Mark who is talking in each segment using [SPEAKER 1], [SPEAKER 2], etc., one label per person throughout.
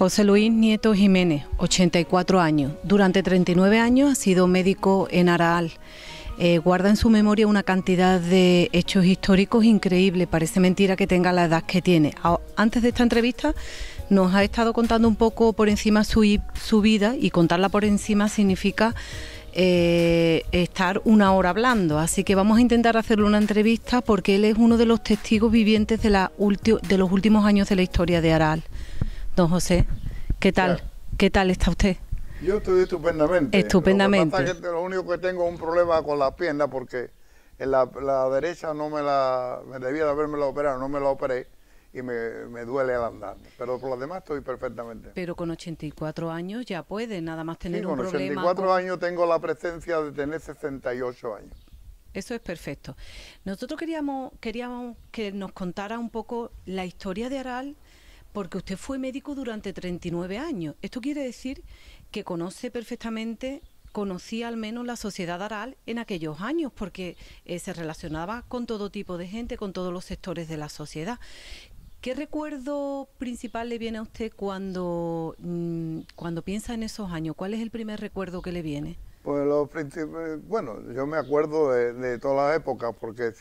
[SPEAKER 1] José Luis Nieto Jiménez, 84 años. Durante 39 años ha sido médico en Araal. Guarda en su memoria una cantidad de hechos históricos increíble. Parece mentira que tenga la edad que tiene. Antes de esta entrevista nos ha estado contando un poco por encima su vida, y contarla por encima significa estar una hora hablando. Así que vamos a intentar hacerle una entrevista porque él es uno de los testigos vivientes de los últimos años de la historia de Araal. Don José, ¿qué tal?
[SPEAKER 2] Claro.
[SPEAKER 1] ¿Qué tal está usted?
[SPEAKER 2] Yo estoy estupendamente.
[SPEAKER 1] Estupendamente.
[SPEAKER 2] Lo único que tengo es un problema con la pierna porque en la derecha me debía de haberme la operado, no me la operé y me duele al andar. Pero por lo demás estoy perfectamente.
[SPEAKER 1] Pero con 84 años ya puede nada más tener un problema.
[SPEAKER 2] Con 84 años tengo la presencia de tener 68 años.
[SPEAKER 1] Eso es perfecto. Nosotros queríamos que nos contara un poco la historia de Araal, porque usted fue médico durante 39 años. Esto quiere decir que conocía al menos la sociedad Araal en aquellos años, porque se relacionaba con todo tipo de gente, con todos los sectores de la sociedad. ¿Qué recuerdo principal le viene a usted cuando piensa en esos años? ¿Cuál es el primer recuerdo que le viene?
[SPEAKER 2] Pues bueno, yo me acuerdo de todas las épocas, porque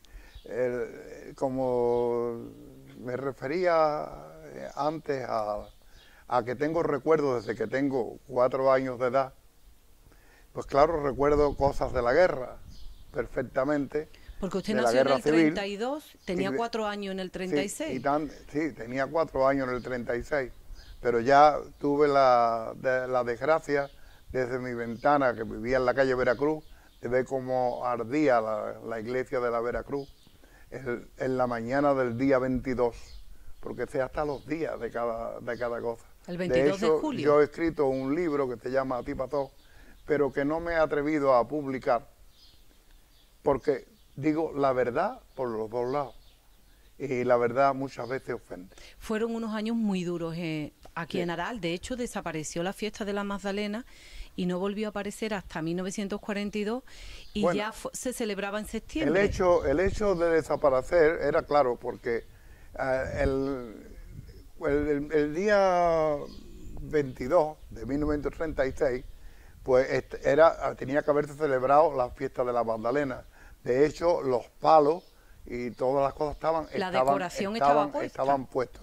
[SPEAKER 2] como me refería antes a que tengo recuerdos desde que tengo 4 años de edad, pues claro, recuerdo cosas de la guerra perfectamente.
[SPEAKER 1] Porque usted nació en el 32, tenía 4 años en el 36.
[SPEAKER 2] Sí, tenía 4 años en el 36, pero ya tuve la desgracia desde mi ventana, que vivía en la calle Veracruz, de ver cómo ardía la iglesia de la Veracruz en la mañana del día 22, porque sé hasta los días de cada cosa.
[SPEAKER 1] El 22 de julio.
[SPEAKER 2] Yo he escrito un libro que se llama A ti pa' todo, pero que no me he atrevido a publicar, porque digo la verdad por los dos lados, y la verdad muchas veces ofende.
[SPEAKER 1] Fueron unos años muy duros aquí en Araal. De hecho, desapareció la fiesta de la Magdalena y no volvió a aparecer hasta 1942 y bueno, ya se celebraba en septiembre.
[SPEAKER 2] El hecho de desaparecer era claro, porque el día 22 de 1936, pues tenía que haberse celebrado la fiesta de la Magdalena. De hecho, los palos y todas las cosas estaban puestos.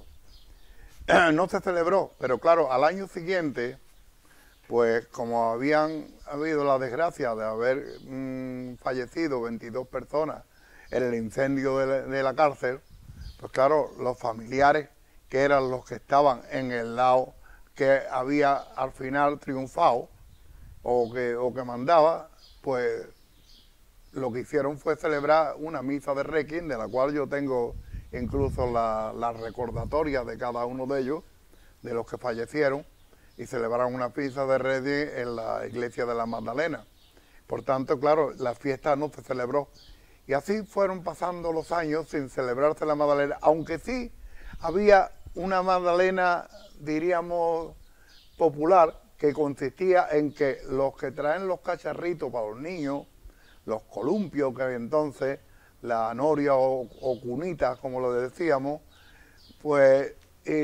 [SPEAKER 2] No se celebró, pero claro, al año siguiente, pues como habían habido la desgracia de haber fallecido 22 personas en el incendio de la cárcel, pues claro, los familiares, que eran los que estaban en el lado que había al final triunfado o que mandaba, pues lo que hicieron fue celebrar una misa de requiem, de la cual yo tengo incluso la recordatoria de cada uno de ellos, de los que fallecieron, y celebraron una misa de requiem en la iglesia de la Magdalena. Por tanto, claro, la fiesta no se celebró. Y así fueron pasando los años sin celebrarse la Magdalena, aunque sí había una Magdalena, diríamos, popular, que consistía en que los que traen los cacharritos para los niños, los columpios que había entonces, la noria o cunitas, como lo decíamos, pues,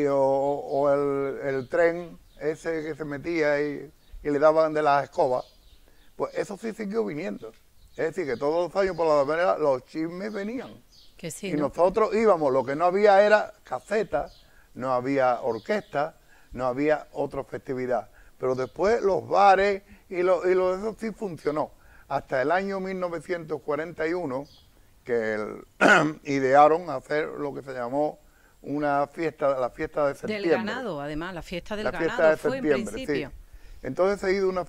[SPEAKER 2] o el tren ese que se metía y le daban de las escobas, pues eso sí siguió viniendo. Es decir, que todos los años por la manera los chismes venían.
[SPEAKER 1] Que sí,
[SPEAKER 2] y
[SPEAKER 1] ¿no?
[SPEAKER 2] Nosotros íbamos, lo que no había era casetas, no había orquesta, no había otra festividad. Pero después los bares eso sí funcionó. Hasta el año 1941, que idearon hacer lo que se llamó la fiesta de septiembre.
[SPEAKER 1] Del ganado, además, la fiesta del ganado fue en principio.
[SPEAKER 2] Sí. Entonces se hizo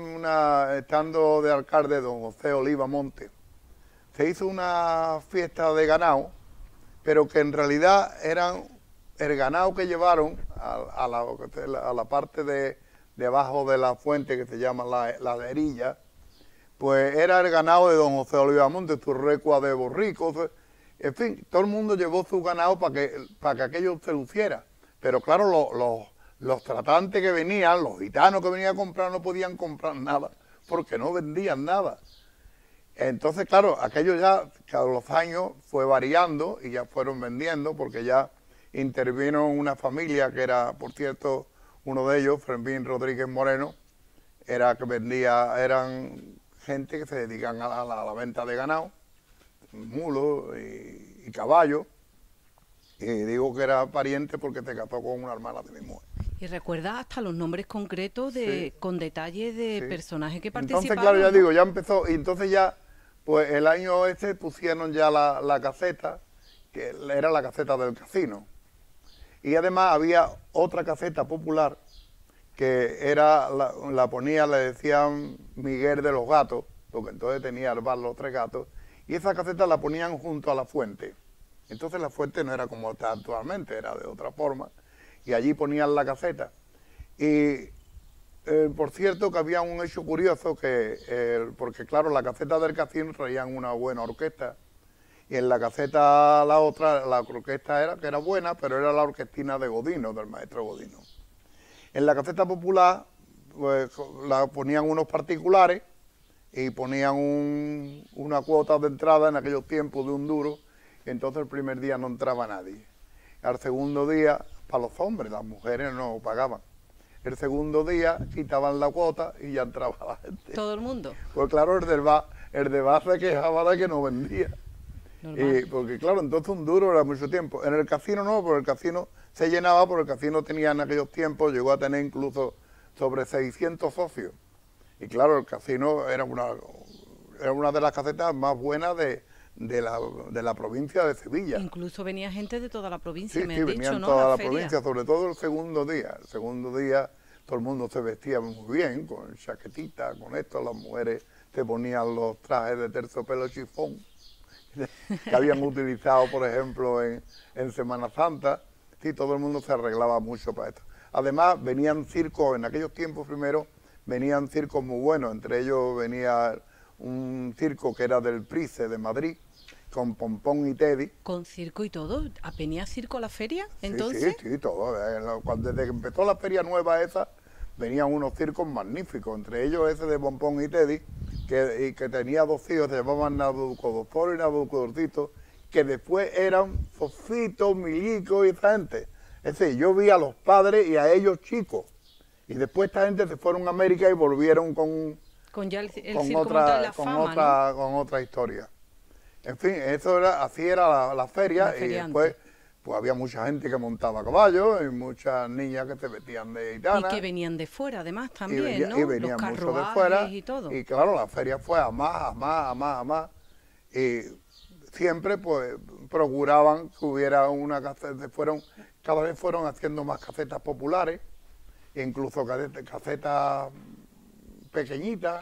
[SPEAKER 2] estando de alcalde don José Oliva Monte, se hizo una fiesta de ganado, pero que en realidad eran el ganado que llevaron a la parte de debajo de la fuente que se llama la derilla, pues era el ganado de don José Oliva Monte, su recua de borricos, en fin, todo el mundo llevó su ganado para que aquello se luciera. Pero claro, los tratantes que venían, los gitanos que venían a comprar, no podían comprar nada, porque no vendían nada. Entonces, claro, aquello ya, cada los años, fue variando y ya fueron vendiendo, porque ya intervino una familia que era, por cierto, Uno de ellos, Fermín Rodríguez Moreno, eran gente que se dedican a la venta de ganado, mulos y caballos. Y digo que era pariente porque se casó con una hermana de mi mujer.
[SPEAKER 1] Y recuerda hasta los nombres concretos con detalles de personajes que participaron.
[SPEAKER 2] Entonces, claro, ya digo, ya empezó, y entonces ya, pues el año pusieron ya la caseta, que era la caseta del casino. Y además había otra caseta popular, que era, la ponía, le decían Miguel de los Gatos, porque entonces tenía al bar Los Tres Gatos, y esa caseta la ponían junto a la fuente. Entonces la fuente no era como está actualmente, era de otra forma, y allí ponían la caseta. Y por cierto que había un hecho curioso, porque claro, la caseta del casino traían una buena orquesta, y en la caseta la otra, la orquesta que era buena, pero era la orquestina de Godino, del maestro Godino. En la caseta popular, pues la ponían unos particulares, y ponían una cuota de entrada en aquellos tiempos de 1 duro, y entonces el primer día no entraba nadie. Al segundo día, para los hombres, las mujeres no pagaban. El segundo día quitaban la cuota y ya entraba la gente.
[SPEAKER 1] ¿Todo el mundo?
[SPEAKER 2] Pues claro, el de bar se quejaba de que no vendía. Porque claro, entonces 1 duro era mucho tiempo. En el casino no, porque el casino se llenaba, porque el casino tenía en aquellos tiempos, llegó a tener incluso sobre 600 socios. Y claro, el casino era una de las casetas más buenas de la provincia de Sevilla.
[SPEAKER 1] Incluso venía gente de toda la provincia,
[SPEAKER 2] me han dicho, venían ¿no? Toda la provincia, sobre todo el segundo día. El segundo día todo el mundo se vestía muy bien, con chaquetita, con esto, las mujeres se ponían los trajes de terciopelo chifón, que habían utilizado, por ejemplo, en Semana Santa. Sí, todo el mundo se arreglaba mucho para esto. Además, venían circos, en aquellos tiempos primero, venían circos muy buenos, entre ellos venía un circo que era del Price de Madrid, con Pompón y Teddy.
[SPEAKER 1] ¿Con circo y todo? ¿Venía circo a la feria entonces?
[SPEAKER 2] Sí, todo. Desde que empezó la feria nueva esa, venían unos circos magníficos, entre ellos ese de Pompón y Teddy, que tenía 2 hijos, se llamaban Nabucodonosor y Nabucodorcito, que después eran Fofito, Milico y esa gente. Es decir, yo vi a los padres y a ellos chicos. Y después esta gente se fueron a América y volvieron con otra historia. En fin, así era la feria, y después pues había mucha gente que montaba caballos y muchas niñas que se vestían de gitanas.
[SPEAKER 1] Y que venían de fuera además también, ¿no?
[SPEAKER 2] Y venían muchos de fuera.
[SPEAKER 1] Y todo.
[SPEAKER 2] Y claro, la feria fue a más. Y siempre pues procuraban que hubiera una caseta, cada vez fueron haciendo más casetas populares, incluso casetas pequeñitas,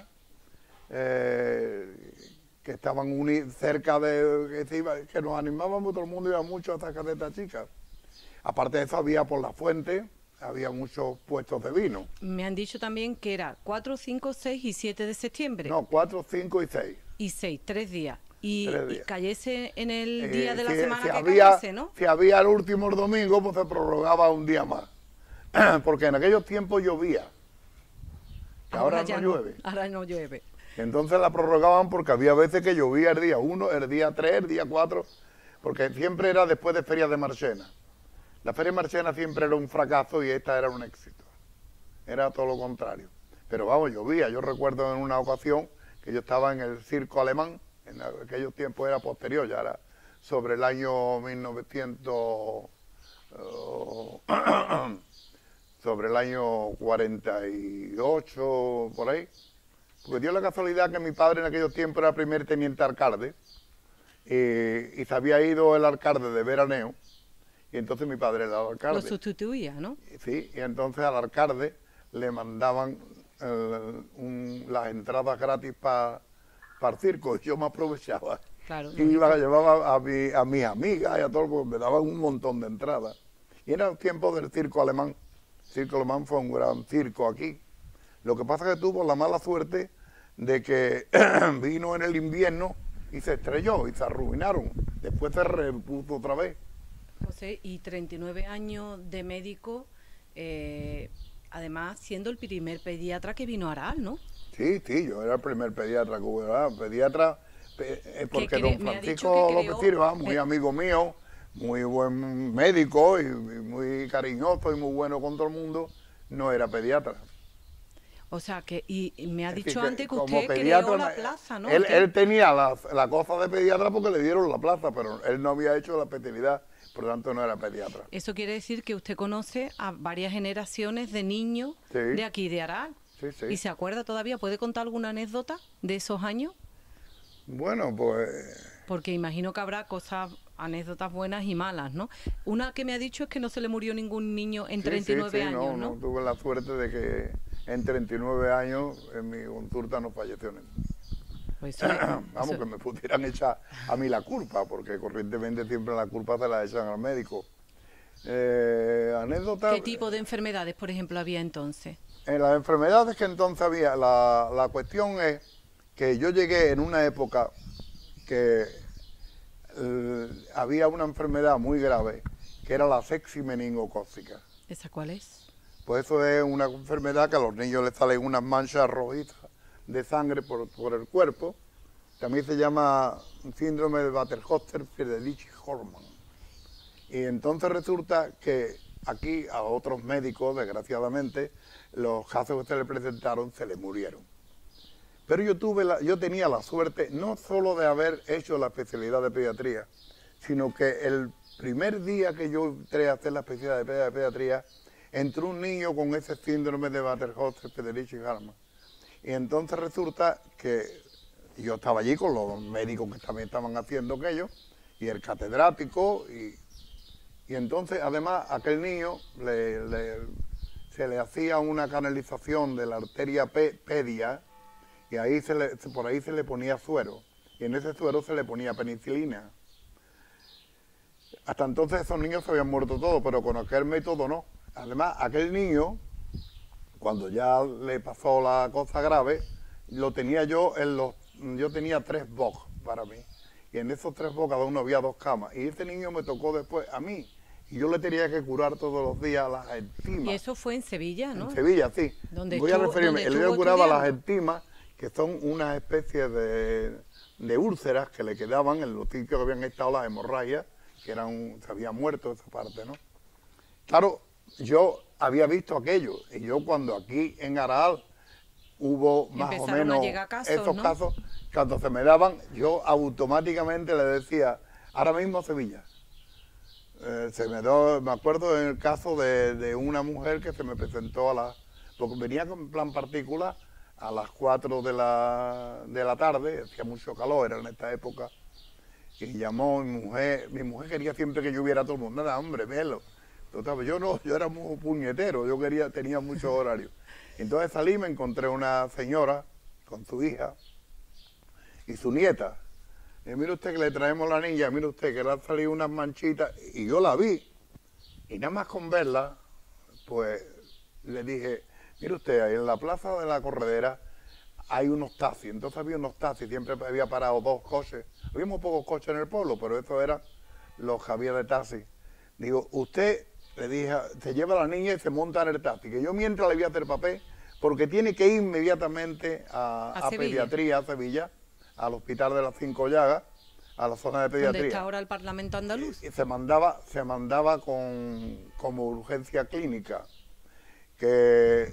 [SPEAKER 2] que estaban cerca de, que nos animábamos, todo el mundo iba mucho a estas casetas chicas. Aparte de eso, había por la fuente, había muchos puestos de vino.
[SPEAKER 1] Me han dicho también que era 4, 5, 6 y 7 de septiembre.
[SPEAKER 2] No, 4, 5 y 6.
[SPEAKER 1] Y 6, 3 días. Y cayese en el día de la semana
[SPEAKER 2] si
[SPEAKER 1] que
[SPEAKER 2] había,
[SPEAKER 1] cayese, ¿no?
[SPEAKER 2] Si había el último domingo, pues se prorrogaba un día más. Porque en aquellos tiempos llovía. Que ahora no llueve.
[SPEAKER 1] Ahora no llueve.
[SPEAKER 2] Entonces la prorrogaban porque había veces que llovía el día 1, el día 3, el día 4, porque siempre era después de Feria de Marchena. La Feria de Marchena siempre era un fracaso y esta era un éxito. Era todo lo contrario. Pero vamos, llovía. Yo recuerdo en una ocasión que yo estaba en el circo alemán, en aquellos tiempos era posterior, ya era sobre el año 1900, sobre el año 48, por ahí. Porque dio la casualidad que mi padre en aquellos tiempos era primer teniente alcalde, y se había ido el alcalde de veraneo, y entonces mi padre era el alcalde.
[SPEAKER 1] Lo sustituía, ¿no?
[SPEAKER 2] Sí, y entonces al alcalde le mandaban las entradas gratis para el circo, y yo me aprovechaba.
[SPEAKER 1] Claro,
[SPEAKER 2] y llevaba a mis amigas y a todos, porque me daban un montón de entradas. Y era el tiempo del circo alemán. El circo alemán fue un gran circo aquí. Lo que pasa es que tuvo la mala suerte de que vino en el invierno y se estrelló y se arruinaron. Después se repuso otra vez.
[SPEAKER 1] José, y 39 años de médico, además siendo el primer pediatra que vino a Aral, ¿no?
[SPEAKER 2] Sí, yo era el primer pediatra que hubo. Pediatra, porque don Francisco López Silva, muy amigo mío, muy buen médico y muy cariñoso y muy bueno con todo el mundo, no era pediatra.
[SPEAKER 1] O sea, que y me ha
[SPEAKER 2] Es
[SPEAKER 1] dicho
[SPEAKER 2] decir, que
[SPEAKER 1] antes que
[SPEAKER 2] como
[SPEAKER 1] usted
[SPEAKER 2] pediatra,
[SPEAKER 1] creó la plaza, ¿no?
[SPEAKER 2] Él tenía la cosa de pediatra porque le dieron la plaza, pero él no había hecho la especialidad, por lo tanto no era pediatra.
[SPEAKER 1] Eso quiere decir que usted conoce a varias generaciones de niños
[SPEAKER 2] Sí.
[SPEAKER 1] de aquí, de Aral.
[SPEAKER 2] Sí, sí.
[SPEAKER 1] ¿Y se acuerda todavía? ¿Puede contar alguna anécdota de esos años?
[SPEAKER 2] Bueno, pues
[SPEAKER 1] Porque imagino que habrá cosas, anécdotas buenas y malas, ¿no? Una que me ha dicho es que no se le murió ningún niño en 39 años, ¿no?
[SPEAKER 2] No, tuve la suerte de que en 39 años en mi consulta no falleció ninguno.
[SPEAKER 1] Pues
[SPEAKER 2] Vamos,
[SPEAKER 1] eso-
[SPEAKER 2] que me pudieran echar a mí la culpa, porque corrientemente siempre la culpa se la echan al médico. Anécdota.
[SPEAKER 1] ¿Qué tipo de enfermedades, por ejemplo, había entonces?
[SPEAKER 2] En las enfermedades que entonces había, la cuestión es que yo llegué en una época que había una enfermedad muy grave, que era la sepsis meningocócica.
[SPEAKER 1] ¿Esa cuál es?
[SPEAKER 2] Pues eso es una enfermedad que a los niños les salen unas manchas rojizas de sangre por el cuerpo. También se llama síndrome de Bader-Holster-Friedrich-Hormann. Y entonces resulta que aquí a otros médicos, desgraciadamente, los casos que se le presentaron se le murieron. Pero yo tenía la suerte no solo de haber hecho la especialidad de pediatría, sino que el primer día que yo entré a hacer la especialidad de pediatría, entró un niño con ese síndrome de Bader-Holster-Friedrich-Hormann. Y entonces resulta que yo estaba allí con los médicos que también estaban haciendo aquello, y el catedrático, y entonces además aquel niño se le hacía una canalización de la arteria pedia, y ahí por ahí se le ponía suero, y en ese suero se le ponía penicilina. Hasta entonces esos niños se habían muerto todos, pero con aquel método no. Además, aquel niño, cuando ya le pasó la cosa grave, lo tenía yo yo tenía 3 box para mí, y en esos 3 box cada uno había 2 camas, y ese niño me tocó después a mí, y yo le tenía que curar todos los días las ectimas.
[SPEAKER 1] Y eso fue en Sevilla, ¿no?
[SPEAKER 2] En Sevilla, sí.
[SPEAKER 1] Donde
[SPEAKER 2] Voy a referirme, él le curaba las ectimas, que son una especie de úlceras que le quedaban en los sitios que habían estado las hemorragias, que se había muerto esa parte, ¿no? Claro, yo había visto aquello, y yo cuando aquí en Aral hubo más o menos esos casos, cuando se me daban, yo automáticamente le decía, ahora mismo Sevilla. Me acuerdo en el caso de una mujer que se me presentó porque venía con plan particular a las 4 de la tarde, hacía mucho calor, era en esta época, y llamó mi mujer quería siempre que yo viera a todo el mundo, nada, hombre, velo. Entonces, yo era muy puñetero, tenía muchos horarios. Entonces salí, me encontré una señora con su hija y su nieta. Y mire usted que le traemos la niña, mire usted que le han salido unas manchitas, y yo la vi, y nada más con verla, pues le dije, mire usted, ahí en la plaza de la Corredera hay unos taxis, entonces había unos taxis, siempre había parado 2 coches, había muy pocos coches en el pueblo, pero eso eran los que había de taxi. Digo, usted, le dije, se lleva a la niña y se monta en el taxi, que yo mientras le voy a hacer papel, porque tiene que ir inmediatamente a pediatría, a Sevilla, al hospital de las 5 Llagas, a la zona de pediatría.
[SPEAKER 1] ¿Dónde está ahora el Parlamento andaluz?
[SPEAKER 2] Y se mandaba como urgencia clínica, que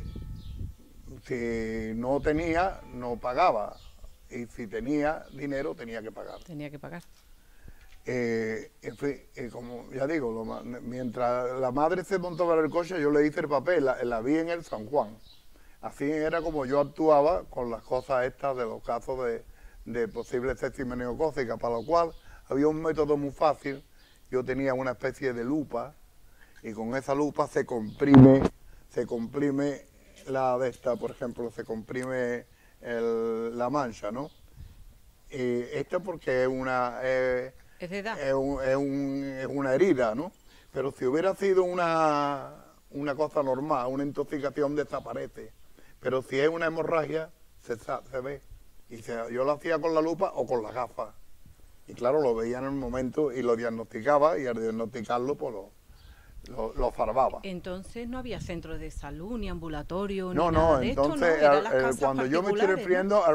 [SPEAKER 2] si no tenía, no pagaba, y si tenía dinero, tenía que pagar.
[SPEAKER 1] Tenía que pagar.
[SPEAKER 2] En fin, como ya digo, mientras la madre se montaba en el coche, yo le hice el papel, la vi en el San Juan. Así era como yo actuaba con las cosas estas de los casos de posible sepsis meningocócica, para lo cual había un método muy fácil. Yo tenía una especie de lupa, y con esa lupa se comprime la de esta, por ejemplo, se comprime la mancha, ¿no? Esto porque es una...
[SPEAKER 1] ¿Es de edad?
[SPEAKER 2] Es una herida, ¿no? Pero si hubiera sido una cosa normal, una intoxicación, desaparece. Pero si es una hemorragia, se ve. Y yo lo hacía con la lupa o con las gafas. Y claro, lo veía en el momento y lo diagnosticaba, y al diagnosticarlo, pues lo farbaba.
[SPEAKER 1] Entonces no había centros de salud, ni ambulatorio,
[SPEAKER 2] No,
[SPEAKER 1] ni nada de
[SPEAKER 2] entonces,
[SPEAKER 1] esto, ¿no? Eran las casas
[SPEAKER 2] cuando yo me estoy
[SPEAKER 1] particulares,
[SPEAKER 2] refiriendo,
[SPEAKER 1] ¿no?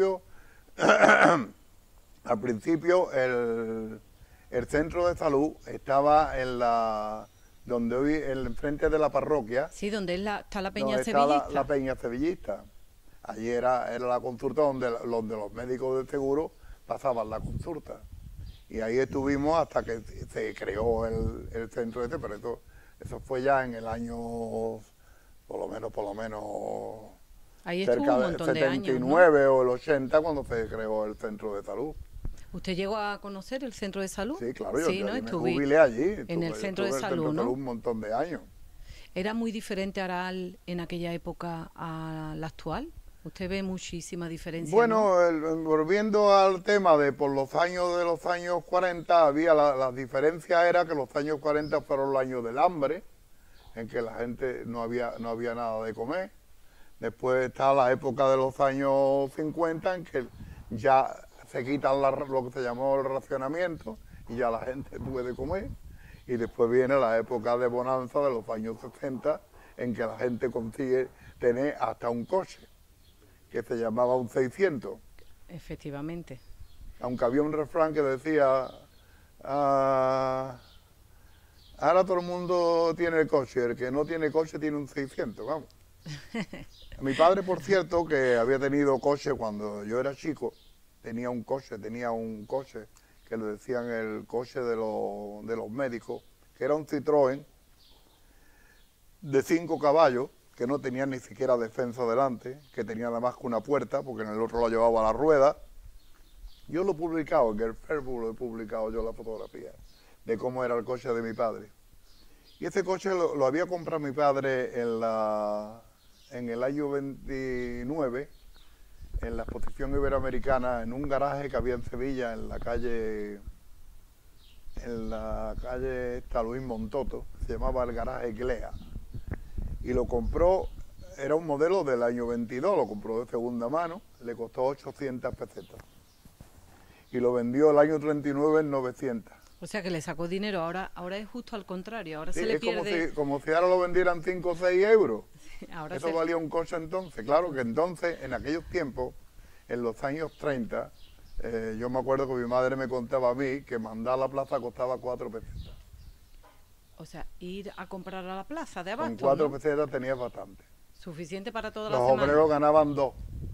[SPEAKER 2] al principio el centro de salud estaba en la donde hoy, en frente de la parroquia.
[SPEAKER 1] Sí, donde está la Peña
[SPEAKER 2] donde
[SPEAKER 1] Sevillista.
[SPEAKER 2] Está la Peña Sevillista. Allí era la consulta donde los médicos de seguro pasaban la consulta. Y ahí estuvimos hasta que se creó el centro este, pero eso fue ya en el año, por lo menos,
[SPEAKER 1] ahí estuvo
[SPEAKER 2] cerca
[SPEAKER 1] un
[SPEAKER 2] del
[SPEAKER 1] montón de años,
[SPEAKER 2] 79 o el 80, cuando se creó el centro de salud.
[SPEAKER 1] ¿Usted llegó a conocer el centro de salud?
[SPEAKER 2] Sí, claro,
[SPEAKER 1] sí,
[SPEAKER 2] yo
[SPEAKER 1] ¿no?
[SPEAKER 2] me jubilé allí.
[SPEAKER 1] En el centro de salud, ¿no?
[SPEAKER 2] Un montón de años.
[SPEAKER 1] ¿Era muy diferente Aral en aquella época a la actual? ¿Usted ve muchísima diferencia?
[SPEAKER 2] Bueno,
[SPEAKER 1] ¿no?
[SPEAKER 2] Volviendo al tema de por los años 40, había la diferencia era que los años 40 fueron los años del hambre, en que la gente no había nada de comer. Después está la época de los años 50, en que ya se quitan lo que se llamó el racionamiento y ya la gente puede comer. Y después viene la época de bonanza de los años 60, en que la gente consigue tener hasta un coche, que se llamaba un 600.
[SPEAKER 1] Efectivamente.
[SPEAKER 2] Aunque había un refrán que decía, ahora todo el mundo tiene el coche, el que no tiene coche tiene un 600, vamos. Mi padre, por cierto, que había tenido coche cuando yo era chico, tenía un coche que le decían el coche de los médicos, que era un Citroën de 5 caballos, que no tenía ni siquiera defensa delante, que tenía nada más que una puerta, porque en el otro lo llevaba la rueda. Yo lo he publicado, en el Facebook lo he publicado yo la fotografía, de cómo era el coche de mi padre. Y ese coche lo había comprado mi padre en el año 29, en la exposición iberoamericana, en un garaje que había en Sevilla, en la calle Luis Montoto, se llamaba el garaje Glea. Y lo compró, era un modelo del año 22, lo compró de segunda mano, le costó 800 pesetas. Y lo vendió el año 39 en 900.
[SPEAKER 1] O sea que le sacó dinero, ahora es justo al contrario, ahora
[SPEAKER 2] Sí,
[SPEAKER 1] se le
[SPEAKER 2] es
[SPEAKER 1] pierde...
[SPEAKER 2] como si ahora lo vendieran 5 o 6 euros.
[SPEAKER 1] Sí, ahora
[SPEAKER 2] eso valía un coche entonces. Claro que entonces, en aquellos tiempos, en los años 30, yo me acuerdo que mi madre me contaba a mí que mandar a la plaza costaba 4 pesetas.
[SPEAKER 1] O sea, ir a comprar a la plaza de abasto,
[SPEAKER 2] Con 4
[SPEAKER 1] ¿no?
[SPEAKER 2] pesetas tenías bastante.
[SPEAKER 1] Suficiente para toda la
[SPEAKER 2] Los
[SPEAKER 1] semana.
[SPEAKER 2] obreros ganaban 2.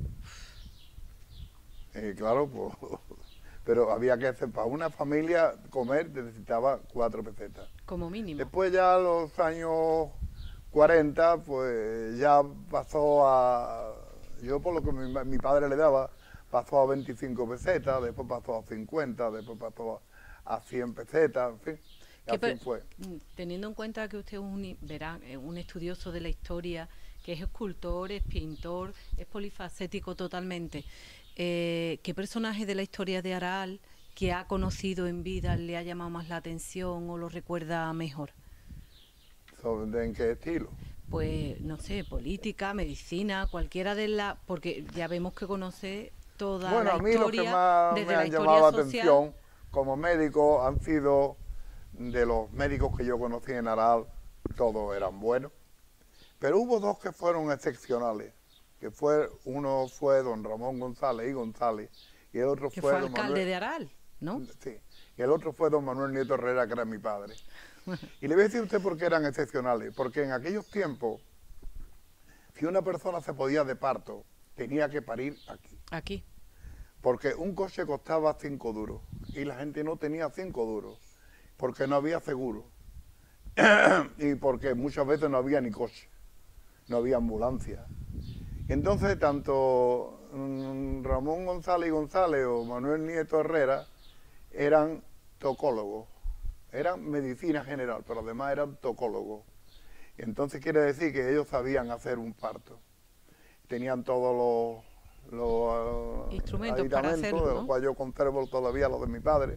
[SPEAKER 2] Claro, pues, pero había que hacer, para una familia comer necesitaba 4 pesetas.
[SPEAKER 1] Como mínimo.
[SPEAKER 2] Después ya los años 40, pues ya pasó yo por lo que mi padre le daba, pasó a 25 pesetas, después pasó a 50, después pasó a 100 pesetas, en fin. Así fue.
[SPEAKER 1] Teniendo en cuenta que usted es un estudioso de la historia, que es escultor, es pintor, es polifacético totalmente, ¿qué personaje de la historia de Aral que ha conocido en vida le ha llamado más la atención o lo recuerda mejor?
[SPEAKER 2] ¿En qué estilo?
[SPEAKER 1] Pues, no sé, política, medicina, cualquiera de las... Porque ya vemos que conoce toda la historia.
[SPEAKER 2] Bueno, a mí los que más me han llamado la atención como médico han sido... De los médicos que yo conocí en Aral, todos eran buenos, pero hubo 2 que fueron excepcionales, uno fue don Ramón González y el otro
[SPEAKER 1] que
[SPEAKER 2] fue
[SPEAKER 1] fue
[SPEAKER 2] don
[SPEAKER 1] alcalde
[SPEAKER 2] Manuel,
[SPEAKER 1] de Aral, ¿no?
[SPEAKER 2] Sí, y el otro fue don Manuel Nieto Herrera, que era mi padre. Y le voy a decir a usted por qué eran excepcionales, porque en aquellos tiempos, si una persona se podía de parto, tenía que parir aquí.
[SPEAKER 1] Aquí.
[SPEAKER 2] Porque un coche costaba 5 duros, y la gente no tenía 5 duros. Porque no había seguro y porque muchas veces no había ni coche, no había ambulancia. Entonces tanto Ramón González o Manuel Nieto Herrera eran tocólogos, eran medicina general, pero además eran tocólogos. Entonces quiere decir que ellos sabían hacer un parto. Tenían todos los
[SPEAKER 1] instrumentos para hacerlo, ¿no?
[SPEAKER 2] De los cuales yo conservo todavía los de mi padre.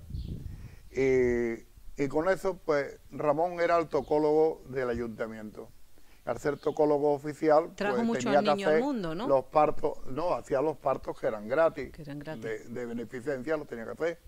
[SPEAKER 2] Y con eso, pues, Ramón era el tocólogo del ayuntamiento. Al ser tocólogo oficial,
[SPEAKER 1] trajo
[SPEAKER 2] pues,
[SPEAKER 1] muchos
[SPEAKER 2] tenía que
[SPEAKER 1] niños
[SPEAKER 2] hacer
[SPEAKER 1] al mundo, ¿no?
[SPEAKER 2] los partos, hacía los partos que eran gratis,
[SPEAKER 1] De
[SPEAKER 2] beneficencia, los tenía que hacer.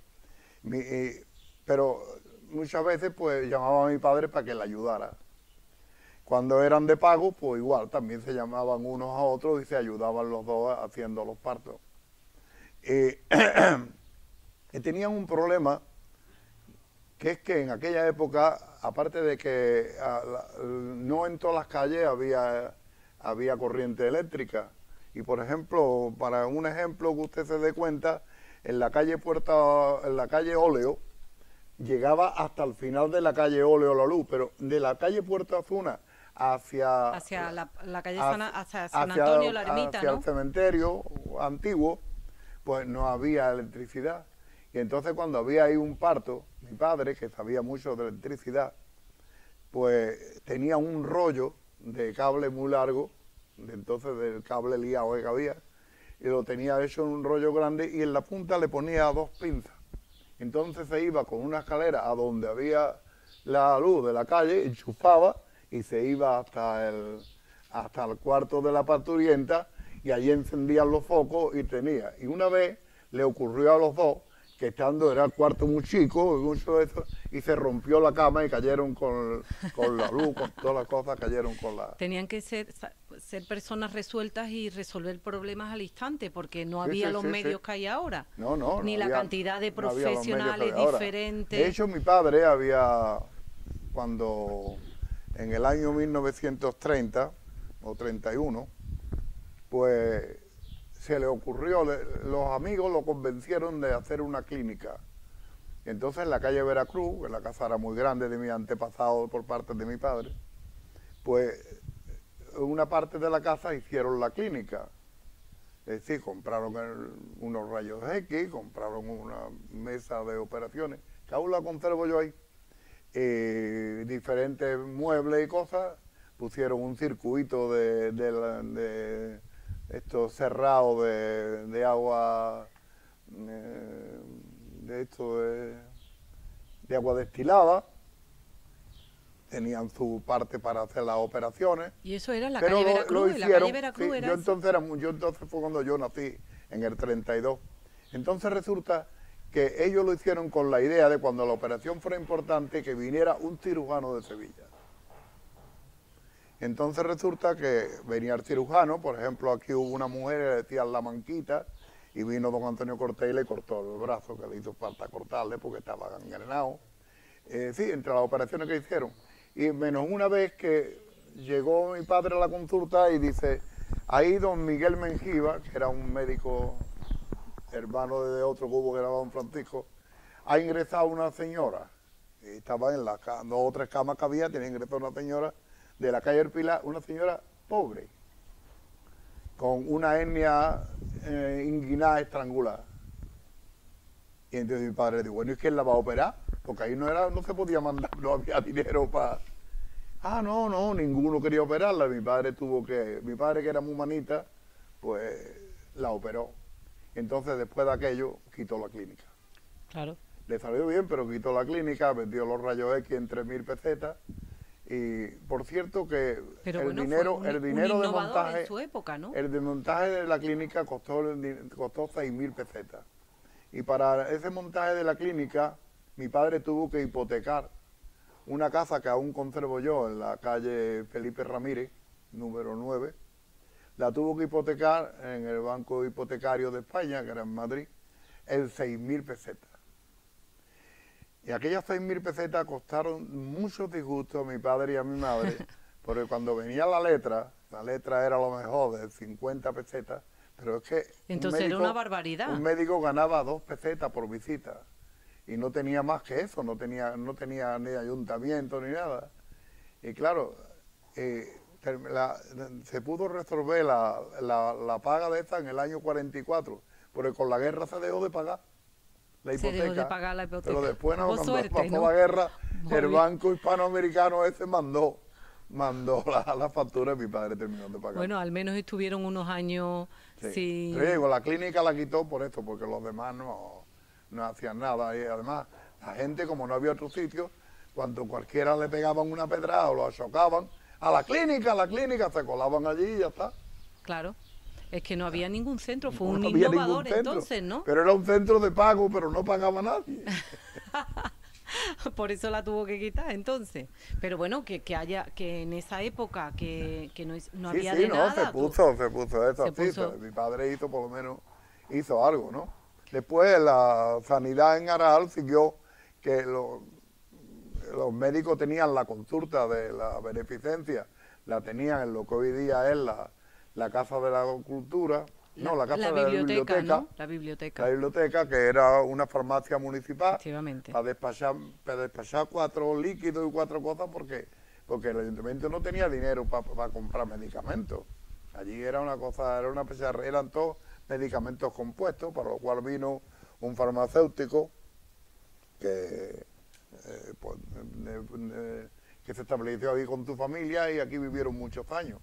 [SPEAKER 2] Pero muchas veces, pues, llamaba a mi padre para que le ayudara. Cuando eran de pago, pues igual, también se llamaban unos a otros y se ayudaban los dos haciendo los partos. Y tenían un problema que es que en aquella época, aparte de que no en todas las calles había corriente eléctrica. Y por ejemplo, para un ejemplo que usted se dé cuenta, en la calle Óleo, llegaba hasta el final de la calle Óleo la luz, pero de la calle Puerta Azuna
[SPEAKER 1] hacia la calle hacia San Antonio, la ermita,
[SPEAKER 2] hacia
[SPEAKER 1] ¿no?
[SPEAKER 2] el cementerio antiguo, pues no había electricidad. Y entonces cuando había ahí un parto, mi padre, que sabía mucho de electricidad, pues tenía un rollo de cable muy largo, de entonces del cable liado que había, y lo tenía hecho en un rollo grande y en la punta le ponía 2 pinzas. Entonces se iba con una escalera a donde había la luz de la calle, enchufaba y se iba hasta el cuarto de la parturienta y allí encendían los focos y tenía. Y una vez le ocurrió a los dos que estando, era el cuarto muy chico, mucho de eso, y se rompió la cama y cayeron con la luz, con todas las cosas, cayeron con la...
[SPEAKER 1] Tenían que ser personas resueltas y resolver problemas al instante, porque no había los medios que hay ahora. Ni la cantidad de profesionales diferentes.
[SPEAKER 2] De hecho, mi padre cuando en el año 1930 o 31, pues se le ocurrió, los amigos lo convencieron de hacer una clínica. Entonces en la calle Veracruz, que la casa era muy grande de mi antepasado por parte de mi padre, pues una parte de la casa hicieron la clínica. Es decir, compraron unos rayos X, compraron una mesa de operaciones, que aún la conservo yo ahí, diferentes muebles y cosas, pusieron un circuito de estos cerrados de agua, de agua destilada, tenían su parte para hacer las operaciones.
[SPEAKER 1] Y eso era en la calle Veracruz,
[SPEAKER 2] hicieron,
[SPEAKER 1] la calle Veracruz
[SPEAKER 2] sí,
[SPEAKER 1] era
[SPEAKER 2] yo entonces fue cuando yo nací, en el 32. Entonces resulta que ellos lo hicieron con la idea de cuando la operación fuera importante que viniera un cirujano de Sevilla. Entonces resulta que venía el cirujano, por ejemplo, aquí hubo una mujer que le decían la manquita, y vino don Antonio Cortés y le cortó el brazo, que le hizo falta cortarle porque estaba gangrenado. Sí, entre las operaciones que hicieron. Y menos una vez que llegó mi padre a la consulta y dice, ahí don Miguel Mengiva, que era un médico hermano de otro cubo que era don Francisco, ha ingresado una señora, y estaba en las 2 o 3 camas que había, tenía ingresado una señora de la calle El Pilar, una señora pobre, con una hernia inguinal estrangulada. Y entonces mi padre dijo, bueno, ¿y quién la va a operar? Porque ahí no se podía mandar, no había dinero para... Ah, no, ninguno quería operarla. Mi padre que era muy manita, pues la operó. Entonces después de aquello, quitó la clínica.
[SPEAKER 1] Claro.
[SPEAKER 2] Le salió bien, pero quitó la clínica, vendió los rayos X en 3.000 pesetas. Y por cierto que el dinero de montaje,
[SPEAKER 1] en su época, ¿no?
[SPEAKER 2] El de montaje de la clínica costó 6.000 pesetas. Y para ese montaje de la clínica, mi padre tuvo que hipotecar una casa que aún conservo yo en la calle Felipe Ramírez, número 9. La tuvo que hipotecar en el Banco Hipotecario de España, que era en Madrid, en 6.000 pesetas. Y aquellas 6.000 pesetas costaron muchos disgustos a mi padre y a mi madre, porque cuando venía la letra era lo mejor de 50 pesetas, pero es que
[SPEAKER 1] entonces era una barbaridad.
[SPEAKER 2] Un médico ganaba 2 pesetas por visita y no tenía más que eso, no tenía ni ayuntamiento ni nada. Y claro, se pudo resolver la paga de esta en el año 44, porque con la guerra se dejó de pagar la hipoteca.
[SPEAKER 1] Se dejó de pagar la hipoteca.
[SPEAKER 2] Pero después, cuando pasó
[SPEAKER 1] ¿no?
[SPEAKER 2] la guerra, el Banco Hispanoamericano ese mandó la factura y mi padre terminó de pagar.
[SPEAKER 1] Bueno, al menos estuvieron unos años sin...
[SPEAKER 2] Pero digo, la clínica la quitó por esto, porque los demás no hacían nada. Y además, la gente, como no había otro sitio, cuando cualquiera le pegaban una pedrada o lo chocaban, a la clínica, se colaban allí y ya está.
[SPEAKER 1] Claro. Es que no había ningún centro, fue un innovador entonces, ¿no?
[SPEAKER 2] Pero era un centro de pago, pero no pagaba nadie.
[SPEAKER 1] Por eso la tuvo que quitar entonces. Pero bueno, que en esa época que no había de nada.
[SPEAKER 2] Se puso eso así, pero mi padre por lo menos hizo algo, ¿no? Después la sanidad en Aral siguió que los médicos tenían la consulta de la beneficencia, la tenían en lo que hoy día es la Casa de la Cultura, la Casa de la Biblioteca,
[SPEAKER 1] ¿no? La biblioteca.
[SPEAKER 2] La biblioteca, que era una farmacia municipal,
[SPEAKER 1] efectivamente,
[SPEAKER 2] para despachar 4 líquidos y 4 cosas, porque el ayuntamiento no tenía dinero para comprar medicamentos. Allí era una cosa, era una PCR, eran todos medicamentos compuestos, para lo cual vino un farmacéutico que se estableció aquí con tu familia y aquí vivieron muchos años.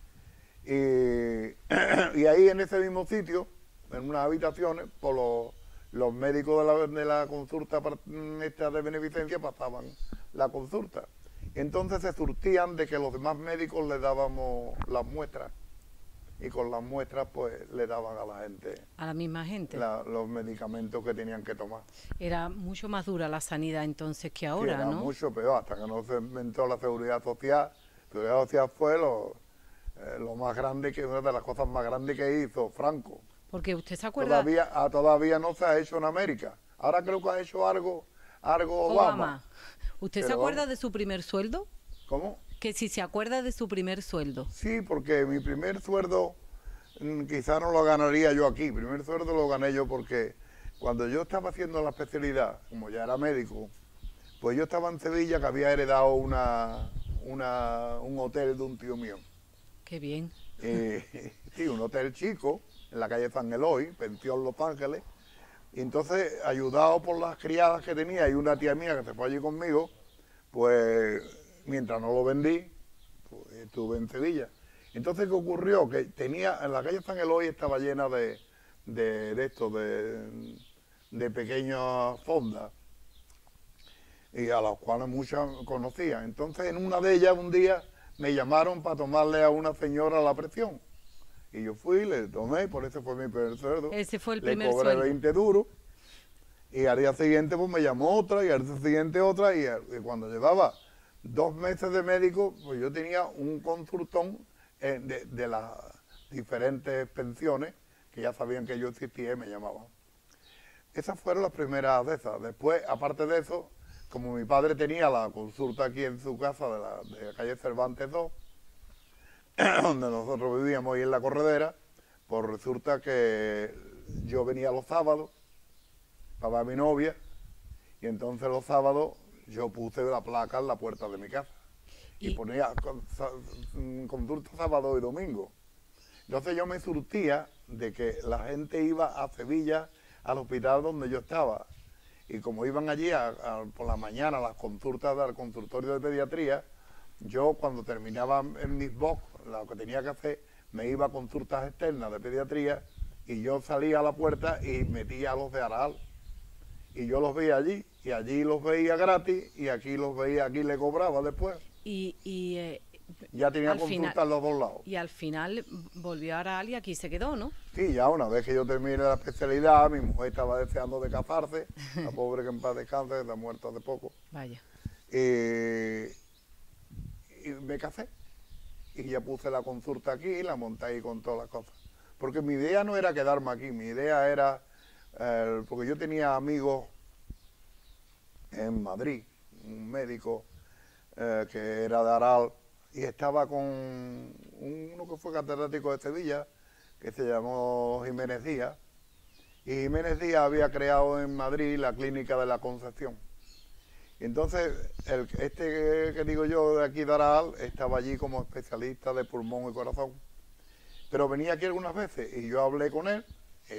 [SPEAKER 2] Y ahí en ese mismo sitio, en unas habitaciones, por los médicos de la consulta esta de beneficencia pasaban la consulta. Entonces se surtían de que los demás médicos le dábamos las muestras y con las muestras pues le daban a la gente,
[SPEAKER 1] a la misma gente,
[SPEAKER 2] los medicamentos que tenían que tomar.
[SPEAKER 1] Era mucho más dura la sanidad entonces que ahora,
[SPEAKER 2] sí, era
[SPEAKER 1] ¿no?
[SPEAKER 2] Mucho peor, hasta que no se inventó la seguridad social. La seguridad social fue lo más grande, una de las cosas más grandes que hizo Franco.
[SPEAKER 1] Porque usted se acuerda...
[SPEAKER 2] Todavía no se ha hecho en América. Ahora creo que ha hecho algo Obama.
[SPEAKER 1] ¿Usted se acuerda de su primer sueldo?
[SPEAKER 2] ¿Cómo?
[SPEAKER 1] Que si se acuerda de su primer sueldo.
[SPEAKER 2] Sí, porque mi primer sueldo quizás no lo ganaría yo aquí. Mi primer sueldo lo gané yo porque cuando yo estaba haciendo la especialidad, como ya era médico, pues yo estaba en Sevilla, que había heredado un hotel de un tío mío.
[SPEAKER 1] Qué bien.
[SPEAKER 2] Sí, un hotel chico, en la calle San Eloy, pensión Los Ángeles. Y entonces, ayudado por las criadas que tenía y una tía mía que se fue allí conmigo, pues mientras no lo vendí, pues, estuve en Sevilla. Entonces, ¿qué ocurrió? Que tenía, en la calle San Eloy estaba llena de pequeñas fondas, y a las cuales muchas conocían. Entonces, en una de ellas, un día, me llamaron para tomarle a una señora la presión. Y yo fui, le tomé, por eso fue mi primer sueldo.
[SPEAKER 1] Ese fue el primer
[SPEAKER 2] sueldo. Le cobré
[SPEAKER 1] sueldo.
[SPEAKER 2] 20 duros. Y al día siguiente pues me llamó otra, y al día siguiente otra, y cuando llevaba 2 meses de médico, pues yo tenía un consultón de las diferentes pensiones, que ya sabían que yo existía y me llamaban. Esas fueron las primeras de esas. Después, aparte de eso, como mi padre tenía la consulta aquí en su casa de la calle Cervantes 2, donde nosotros vivíamos ahí en la corredera, pues resulta que yo venía los sábados para mi novia, y entonces los sábados yo puse la placa en la puerta de mi casa y ponía consulta sábado y domingo. Entonces yo me surtía de que la gente iba a Sevilla, al hospital donde yo estaba, y como iban allí por la mañana a las consultas del consultorio de pediatría, yo cuando terminaba en mis box, lo que tenía que hacer, me iba a consultas externas de pediatría, y yo salía a la puerta y metía a los de Aral. Y yo los veía allí, y allí los veía gratis, y aquí los veía, aquí le cobraba después. Ya tenía consultas en los dos lados.
[SPEAKER 1] Y al final volvió a Aral y aquí se quedó, ¿no?
[SPEAKER 2] Sí, ya una vez que yo terminé la especialidad, mi mujer estaba deseando de casarse, la pobre que en paz descanse, está muerta hace poco.
[SPEAKER 1] Vaya.
[SPEAKER 2] Y me casé. Y ya puse la consulta aquí, la monté ahí con todas las cosas. Porque mi idea no era quedarme aquí, mi idea era... porque yo tenía amigos en Madrid, un médico que era de Aral, y estaba con uno que fue catedrático de Sevilla, que se llamó Jiménez Díaz, y Jiménez Díaz había creado en Madrid la clínica de la Concepción. Y entonces, que digo yo de aquí de Aral, estaba allí como especialista de pulmón y corazón, pero venía aquí algunas veces, y yo hablé con él,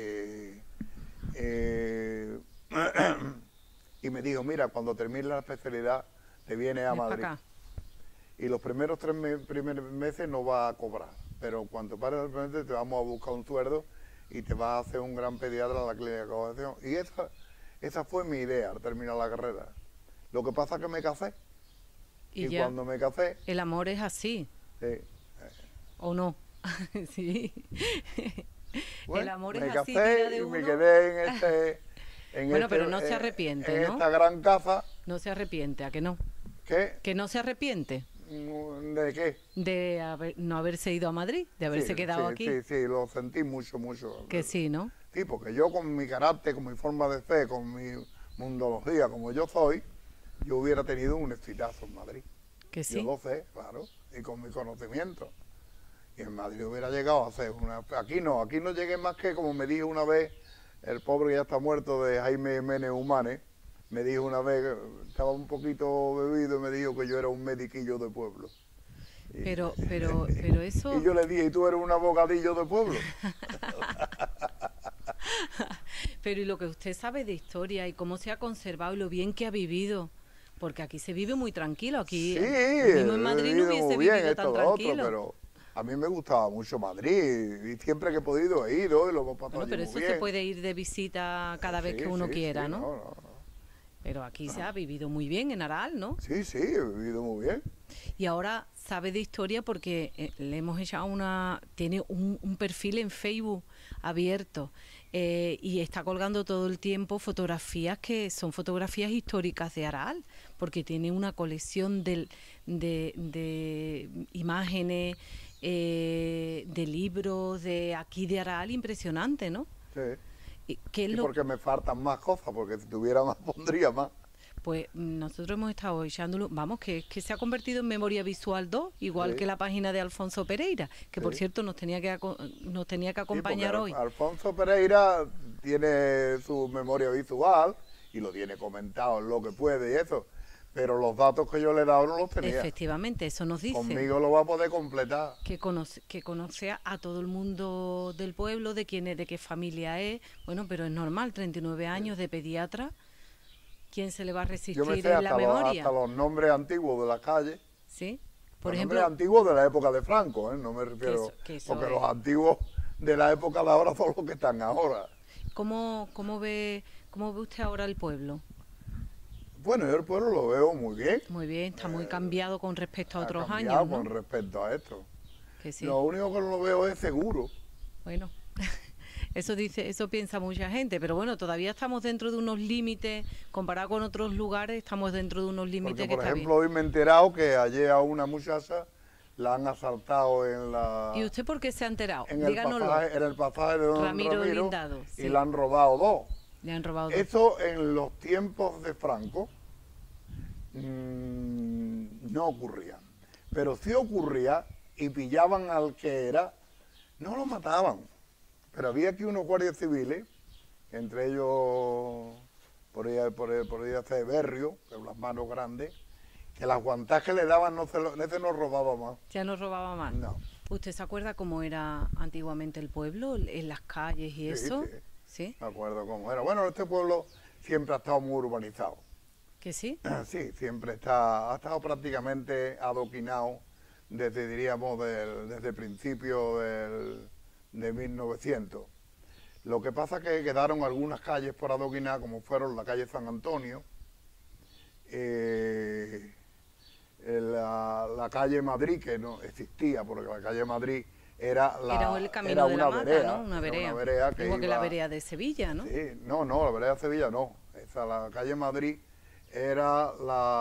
[SPEAKER 2] y me dijo, mira, cuando termine la especialidad, te vienes a Madrid. Y los primeros 3 meses no vas a cobrar, pero cuando pares el primer mes te vamos a buscar un sueldo y te vas a hacer un gran pediatra en la clínica de Concepción. Y esa fue mi idea al terminar la carrera. Lo que pasa es que me casé. Y cuando me casé...
[SPEAKER 1] El amor es así.
[SPEAKER 2] Sí.
[SPEAKER 1] ¿O no? Sí.
[SPEAKER 2] Bueno,
[SPEAKER 1] el amor es
[SPEAKER 2] me
[SPEAKER 1] así.
[SPEAKER 2] casé y me quedé
[SPEAKER 1] pero no se arrepiente,
[SPEAKER 2] en
[SPEAKER 1] ¿no?
[SPEAKER 2] esta gran casa.
[SPEAKER 1] No se arrepiente, ¿a que no?
[SPEAKER 2] ¿Qué?
[SPEAKER 1] ¿Que no se arrepiente?
[SPEAKER 2] ¿De qué?
[SPEAKER 1] De no haberse ido a Madrid, de haberse quedado aquí.
[SPEAKER 2] Sí, lo sentí mucho.
[SPEAKER 1] Que sí, ¿no?
[SPEAKER 2] Sí, porque yo con mi carácter, con mi forma de fe, con mi mundología, como yo soy, yo hubiera tenido un exitazo en Madrid.
[SPEAKER 1] Que sí.
[SPEAKER 2] Yo lo sé, claro, y con mi conocimiento. Y en Madrid hubiera llegado a hacer una... Aquí no llegué más que, como me dijo una vez, el pobre que ya está muerto, de Jaime Jiménez Humanes, me dijo una vez, estaba un poquito bebido y me dijo que yo era un mediquillo de pueblo.
[SPEAKER 1] Pero eso...
[SPEAKER 2] Y yo le dije, ¿y tú eres un abogadillo de pueblo?
[SPEAKER 1] Pero y lo que usted sabe de historia y cómo se ha conservado y lo bien que ha vivido, porque aquí se vive muy tranquilo, aquí
[SPEAKER 2] Sí,
[SPEAKER 1] mismo en Madrid no hubiese vivido tan tranquilo.
[SPEAKER 2] Pero a mí me gustaba mucho Madrid y siempre que he podido he ido y lo hemos pasado
[SPEAKER 1] Bueno, pero
[SPEAKER 2] allí muy
[SPEAKER 1] eso
[SPEAKER 2] bien.
[SPEAKER 1] se puede ir de visita cada vez que uno quiera,
[SPEAKER 2] sí,
[SPEAKER 1] ¿no?
[SPEAKER 2] No.
[SPEAKER 1] Pero aquí se ha vivido muy bien en Aral, ¿no?
[SPEAKER 2] Sí, he vivido muy bien.
[SPEAKER 1] Y ahora sabe de historia porque le hemos echado tiene un perfil en Facebook abierto y está colgando todo el tiempo fotografías que son fotografías históricas de Aral, porque tiene una colección de imágenes, de libros de aquí de Aral impresionante, ¿no?
[SPEAKER 2] Sí.
[SPEAKER 1] ¿Qué es
[SPEAKER 2] Y
[SPEAKER 1] lo
[SPEAKER 2] porque me faltan más cosas, porque si tuviera más pondría más.
[SPEAKER 1] Pues nosotros hemos estado echándolo, vamos, que se ha convertido en Memoria Visual 2, igual
[SPEAKER 2] Sí.
[SPEAKER 1] que la página de Alfonso Pereira, que por
[SPEAKER 2] Sí.
[SPEAKER 1] cierto nos tenía que acompañar
[SPEAKER 2] Sí,
[SPEAKER 1] hoy.
[SPEAKER 2] porque Alfonso Pereira tiene su memoria visual y lo tiene comentado en lo que puede y eso, pero los datos que yo le he dado no los tenía.
[SPEAKER 1] Efectivamente, eso nos dice.
[SPEAKER 2] Conmigo lo va a poder completar.
[SPEAKER 1] Que conoce a todo el mundo del pueblo, de quién es, de qué familia es. Bueno, pero es normal, 39 años de pediatra. ¿Quién se le va a
[SPEAKER 2] Yo
[SPEAKER 1] resistir
[SPEAKER 2] me sé
[SPEAKER 1] en la memoria?
[SPEAKER 2] hasta los nombres antiguos de las calles.
[SPEAKER 1] ¿Sí? Por
[SPEAKER 2] Los
[SPEAKER 1] ejemplo,
[SPEAKER 2] nombres antiguos de la época de Franco, ¿eh? No me refiero...
[SPEAKER 1] que eso
[SPEAKER 2] porque
[SPEAKER 1] es.
[SPEAKER 2] los antiguos de la época de ahora son los que están ahora.
[SPEAKER 1] ¿cómo ve usted ahora el pueblo?
[SPEAKER 2] Bueno, yo el pueblo lo veo muy bien.
[SPEAKER 1] Muy bien, está muy cambiado con respecto a otros
[SPEAKER 2] Ha cambiado
[SPEAKER 1] años, ¿no?
[SPEAKER 2] con respecto a esto.
[SPEAKER 1] Que sí.
[SPEAKER 2] Lo único que no lo veo es seguro.
[SPEAKER 1] Bueno, eso piensa mucha gente, pero bueno, todavía estamos dentro de unos límites, comparado con otros lugares, estamos dentro de unos límites
[SPEAKER 2] Porque,
[SPEAKER 1] que
[SPEAKER 2] por
[SPEAKER 1] está
[SPEAKER 2] ejemplo, hoy me he enterado que ayer a una muchacha la han asaltado en la...
[SPEAKER 1] bien. ¿Y usted por qué se ha enterado?
[SPEAKER 2] en
[SPEAKER 1] Díganoslo.
[SPEAKER 2] en el pasaje de don
[SPEAKER 1] Ramiro
[SPEAKER 2] Ramiro
[SPEAKER 1] Lindado, sí.
[SPEAKER 2] y le han robado dos.
[SPEAKER 1] Le han robado dos.
[SPEAKER 2] Eso en los tiempos de Franco no ocurría. Pero sí ocurría y pillaban al que era, no lo mataban. Pero había aquí unos guardias civiles, entre ellos por ahí hace Berrio, con las manos grandes, que las guantas que le daban ese no robaba más.
[SPEAKER 1] Ya no robaba más.
[SPEAKER 2] No.
[SPEAKER 1] ¿Usted se acuerda cómo era antiguamente el pueblo, en las calles y eso?
[SPEAKER 2] Sí.
[SPEAKER 1] ¿Sí?
[SPEAKER 2] Me acuerdo cómo era. Bueno, este pueblo siempre ha estado muy urbanizado.
[SPEAKER 1] ¿Que sí?
[SPEAKER 2] Sí, siempre ha estado prácticamente adoquinado desde, diríamos, desde principios de 1900. Lo que pasa es que quedaron algunas calles por adoquinar, como fueron la calle San Antonio, la calle Madrid, que no existía, porque la calle Madrid era
[SPEAKER 1] el camino de la mata,
[SPEAKER 2] vereda,
[SPEAKER 1] ¿no? Una
[SPEAKER 2] era
[SPEAKER 1] vereda.
[SPEAKER 2] una vereda que
[SPEAKER 1] Igual que la
[SPEAKER 2] iba-
[SPEAKER 1] vereda de Sevilla, ¿no?
[SPEAKER 2] Sí, no, la vereda de Sevilla no. La calle Madrid era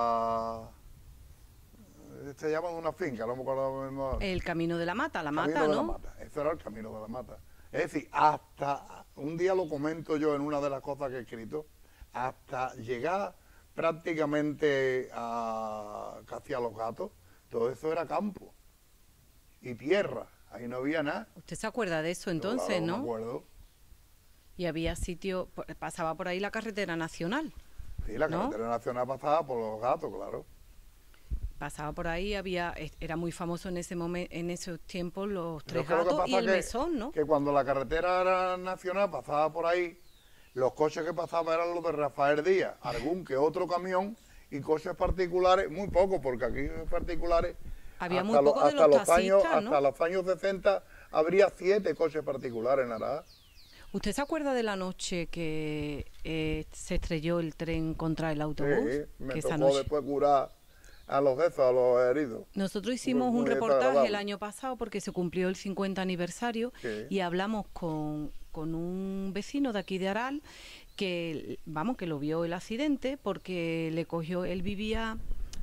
[SPEAKER 2] se llama una finca, no me acuerdo mismo.
[SPEAKER 1] El camino de la mata, la
[SPEAKER 2] Camino
[SPEAKER 1] mata,
[SPEAKER 2] de la
[SPEAKER 1] ¿no?
[SPEAKER 2] Mata. Eso era el camino de la mata. Es decir, hasta un día lo comento yo en una de las cosas que he escrito, hasta llegar prácticamente casi a Los Gatos, todo eso era campo y tierra. Ahí no había nada.
[SPEAKER 1] Usted se acuerda de eso entonces,
[SPEAKER 2] Claro,
[SPEAKER 1] ¿no?
[SPEAKER 2] me acuerdo.
[SPEAKER 1] Y había sitio, pasaba por ahí la carretera nacional.
[SPEAKER 2] Sí, la
[SPEAKER 1] ¿no?
[SPEAKER 2] carretera nacional pasaba por Los Gatos, claro.
[SPEAKER 1] Pasaba por ahí, era muy famoso en ese momento, en esos tiempos los
[SPEAKER 2] Pero
[SPEAKER 1] Tres
[SPEAKER 2] es que lo que
[SPEAKER 1] Gatos y
[SPEAKER 2] pasa
[SPEAKER 1] el Mesón, ¿no?
[SPEAKER 2] que cuando la carretera era nacional pasaba por ahí, los coches que pasaban eran los de Rafael Díaz, algún que otro camión y coches particulares, muy poco, porque aquí particulares
[SPEAKER 1] Había
[SPEAKER 2] hasta
[SPEAKER 1] muy poco de los taxistas, ¿no?
[SPEAKER 2] hasta los años 60 habría 7 coches particulares en Arás.
[SPEAKER 1] ¿Usted se acuerda de la noche que se estrelló el tren contra el autobús?
[SPEAKER 2] Sí, me
[SPEAKER 1] Que esa
[SPEAKER 2] tocó
[SPEAKER 1] noche...
[SPEAKER 2] después curar a los a los heridos.
[SPEAKER 1] Nosotros hicimos
[SPEAKER 2] Muy
[SPEAKER 1] un reportaje
[SPEAKER 2] desagradable.
[SPEAKER 1] el año pasado porque se cumplió el 50 aniversario
[SPEAKER 2] Sí.
[SPEAKER 1] y hablamos con un vecino de aquí de Aral que, vamos, que lo vio el accidente porque le cogió, él vivía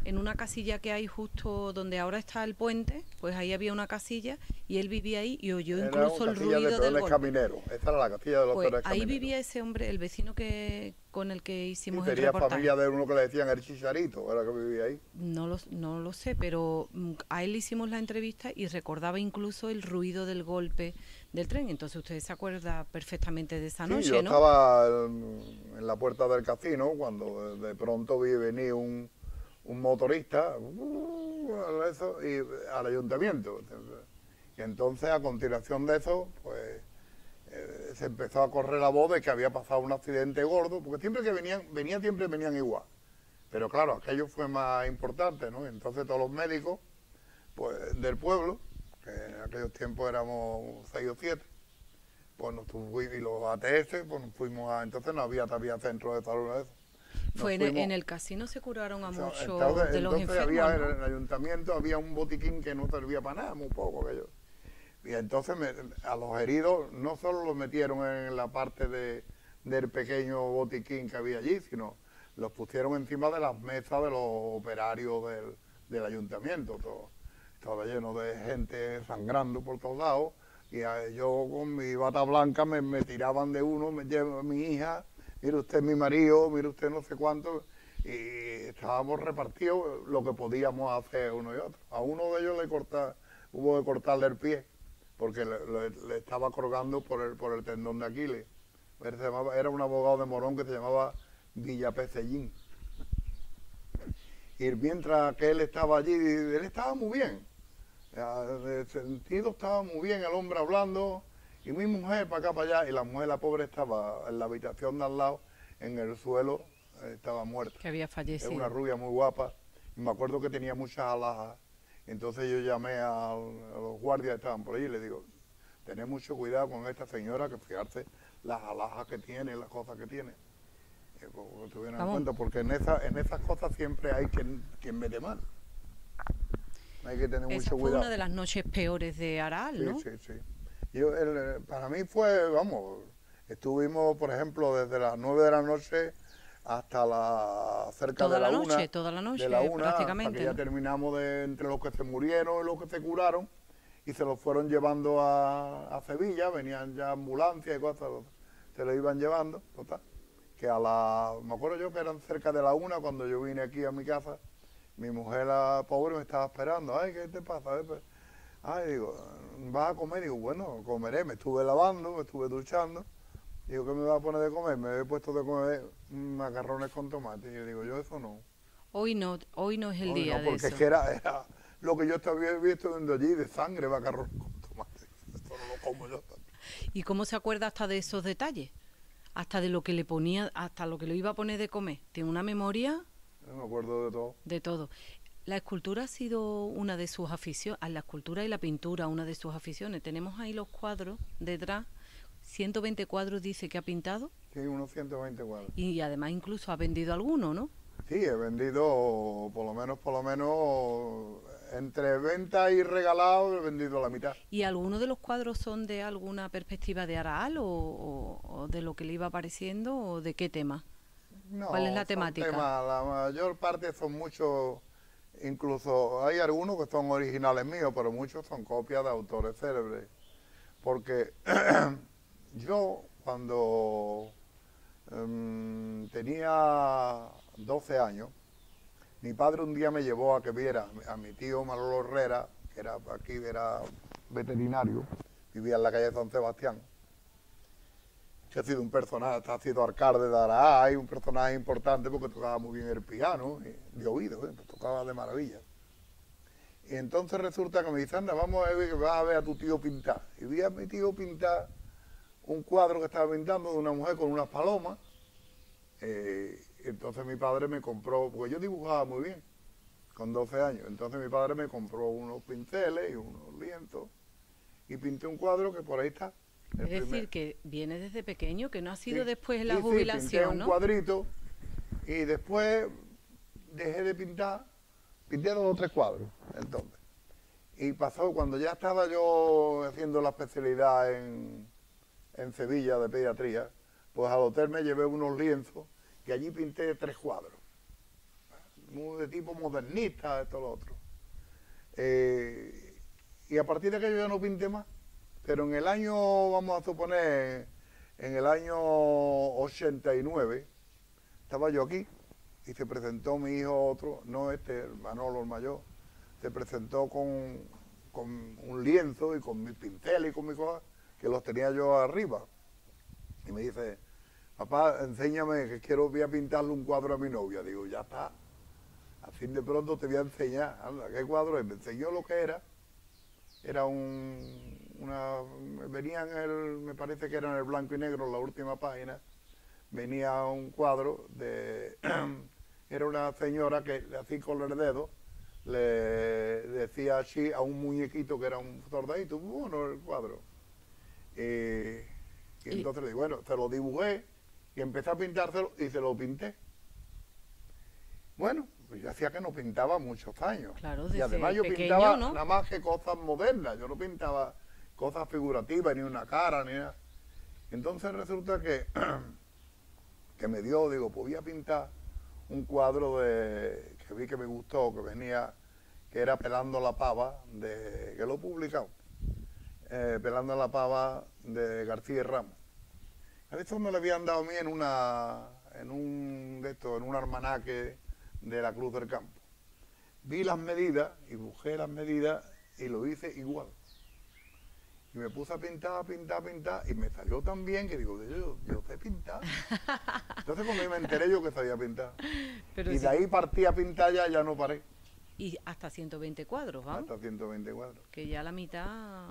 [SPEAKER 1] en una casilla que hay justo donde ahora está el puente, pues ahí había una casilla y él vivía ahí y oyó incluso el ruido del golpe.
[SPEAKER 2] Camineros. Esta era la casilla de los
[SPEAKER 1] Pues
[SPEAKER 2] Peones
[SPEAKER 1] ahí
[SPEAKER 2] Camineros.
[SPEAKER 1] vivía ese hombre, el vecino con el que hicimos el
[SPEAKER 2] tenía
[SPEAKER 1] reportaje.
[SPEAKER 2] familia de uno que le decían el Chicharito, era que vivía ahí.
[SPEAKER 1] No lo sé, pero a él le hicimos la entrevista y recordaba incluso el ruido del golpe del tren. Entonces usted se acuerda perfectamente de esa noche,
[SPEAKER 2] yo
[SPEAKER 1] ¿no?
[SPEAKER 2] estaba en la puerta del casino cuando de pronto vi venir un motorista y al ayuntamiento. Y entonces, a continuación de eso, pues se empezó a correr la voz de que había pasado un accidente gordo, porque siempre que siempre venían igual. Pero claro, aquello fue más importante, ¿no? Entonces todos los médicos pues, del pueblo, que en aquellos tiempos éramos 6 o 7, pues nos fuimos, y los ATS, pues nos fuimos a... Entonces no había todavía centro de salud de eso.
[SPEAKER 1] Fue en el casino se curaron a muchos de los
[SPEAKER 2] entonces
[SPEAKER 1] enfermos,
[SPEAKER 2] había,
[SPEAKER 1] ¿no?
[SPEAKER 2] en el ayuntamiento había un botiquín que no servía para nada, muy poco aquello. Y entonces a los heridos no solo los metieron en la parte del pequeño botiquín que había allí, sino los pusieron encima de las mesas de los operarios del ayuntamiento, todo lleno de gente sangrando por todos lados. Y yo con mi bata blanca me tiraban de uno, me lleva mi hija, mire usted mi marido, mire usted no sé cuánto, y estábamos repartidos lo que podíamos hacer uno y otro. A uno de ellos hubo que cortarle el pie, porque le estaba colgando por el tendón de Aquiles. Era un abogado de Morón que se llamaba Villapecellín. Y mientras que él estaba allí, él estaba muy bien. De sentido estaba muy bien el hombre hablando, y mi mujer para acá, para allá, y la mujer, la pobre, estaba en la habitación de al lado, en el suelo, estaba muerta.
[SPEAKER 1] Que había fallecido.
[SPEAKER 2] Era una rubia muy guapa, y me acuerdo que tenía muchas alhajas. Entonces yo llamé a los guardias que estaban por allí y les digo, tened mucho cuidado con esta señora, que fijarse las alhajas que tiene, las cosas que tiene. Que tuvieran en cuenta, porque en esas cosas siempre hay quien mete mal. Hay que tener mucho cuidado.
[SPEAKER 1] Fue una de las noches peores de Aral, ¿no?
[SPEAKER 2] Sí. Para mí fue, vamos, estuvimos, por ejemplo, desde las 9 de la noche hasta cerca de la una.
[SPEAKER 1] Toda la noche,
[SPEAKER 2] de la una,
[SPEAKER 1] prácticamente.
[SPEAKER 2] hasta que ya terminamos entre los que se murieron y los que se curaron, y se los fueron llevando a Sevilla, venían ya ambulancias y cosas, se los iban llevando, total. Que me acuerdo yo que eran cerca de la una cuando yo vine aquí a mi casa. Mi mujer, la pobre, me estaba esperando. Ay, ¿qué te pasa? Ay, digo, ¿vas a comer? Digo, bueno, comeré. Me estuve lavando, me estuve duchando. Digo, ¿qué me vas a poner de comer? Me he puesto de comer macarrones con tomate. Y yo digo, yo eso no.
[SPEAKER 1] Hoy no es el día de eso.
[SPEAKER 2] Porque es que era lo que yo estaba viendo allí, de sangre, macarrones con tomate. Esto no lo como yo.
[SPEAKER 1] ¿Y cómo se acuerda hasta de esos detalles? Hasta de lo que le ponía, hasta lo que le iba a poner de comer. Tiene una memoria...
[SPEAKER 2] Yo me acuerdo de todo.
[SPEAKER 1] De todo. La escultura ha sido una de sus aficiones, la escultura y la pintura, una de sus aficiones. Tenemos ahí los cuadros detrás, 120 cuadros dice que ha pintado.
[SPEAKER 2] Sí, unos 120 cuadros.
[SPEAKER 1] Y además incluso ha vendido alguno, ¿no?
[SPEAKER 2] Sí, he vendido por lo menos, entre venta y regalado he vendido la mitad.
[SPEAKER 1] ¿Y algunos de los cuadros son de alguna perspectiva de Aral o de lo que le iba apareciendo o de qué tema?
[SPEAKER 2] No,
[SPEAKER 1] ¿cuál es la temática?
[SPEAKER 2] La mayor parte son muchos, incluso hay algunos que son originales míos, pero muchos son copias de autores célebres. Porque yo cuando tenía 12 años, mi padre un día me llevó a que viera a mi tío Manolo Herrera, que era veterinario, vivía en la calle San Sebastián. Ha sido un personaje, ha sido alcalde de Arahay, un personaje importante porque tocaba muy bien el piano, de oído, tocaba de maravilla. Y entonces resulta que me dice, anda, vamos a ver que vas a ver a tu tío pintar. Y vi a mi tío pintar un cuadro que estaba pintando de una mujer con unas palomas. Entonces mi padre me compró, porque yo dibujaba muy bien, con 12 años. Entonces mi padre me compró unos pinceles y unos lienzos y pinté un cuadro que por ahí está.
[SPEAKER 1] Es decir, que viene desde pequeño, que no ha sido
[SPEAKER 2] Sí,
[SPEAKER 1] después en la
[SPEAKER 2] sí,
[SPEAKER 1] jubilación,
[SPEAKER 2] pinté un
[SPEAKER 1] ¿no?
[SPEAKER 2] cuadrito y después dejé de pintar, pinté 2 o 3 cuadros, entonces. Y pasó, cuando ya estaba yo haciendo la especialidad en Sevilla de pediatría, pues al hotel me llevé unos lienzos que allí pinté 3 cuadros. muy de tipo modernista, esto, lo otro. Y a partir de aquello ya no pinté más. Pero en el año, vamos a suponer, en el año 89, estaba yo aquí y se presentó mi hijo otro, no este, Manolo el mayor, se presentó con un lienzo y con mi pincel y con mis cosas, que los tenía yo arriba. Y me dice, papá, enséñame que voy a pintarle un cuadro a mi novia. Digo, ya está, así de pronto te voy a enseñar. Anda, ¿qué cuadro es? Me enseñó lo que era. Era venía me parece que era en el blanco y negro, en la última página, venía un cuadro era una señora que así con el dedo le decía así a un muñequito que era un soldadito, bueno, el cuadro. Y entonces le digo, bueno, se lo dibujé y empecé a pintárselo y se lo pinté. Bueno, pues yo hacía que no pintaba muchos años.
[SPEAKER 1] Claro,
[SPEAKER 2] y además yo
[SPEAKER 1] pequeño,
[SPEAKER 2] pintaba
[SPEAKER 1] ¿no?
[SPEAKER 2] nada más que cosas modernas, yo no pintaba cosas figurativas, ni una cara, ni nada. Entonces resulta que me dio, digo, pues voy a pintar un cuadro que vi que me gustó, que venía, que era Pelando la pava, que lo he publicado, Pelando la pava de García Ramos. A veces me lo habían dado a mí en un almanaque de la Cruz del Campo. Vi las medidas y busqué las medidas y lo hice igual. Y me puse a pintar, y me salió tan bien que digo, yo sé pintar. Entonces cuando me enteré yo que sabía pintar.
[SPEAKER 1] Pero
[SPEAKER 2] y
[SPEAKER 1] sí.
[SPEAKER 2] de ahí partí a pintar ya no paré.
[SPEAKER 1] Y hasta 120 cuadros, ¿vamos?
[SPEAKER 2] Hasta 120 cuadros.
[SPEAKER 1] Que ya la mitad...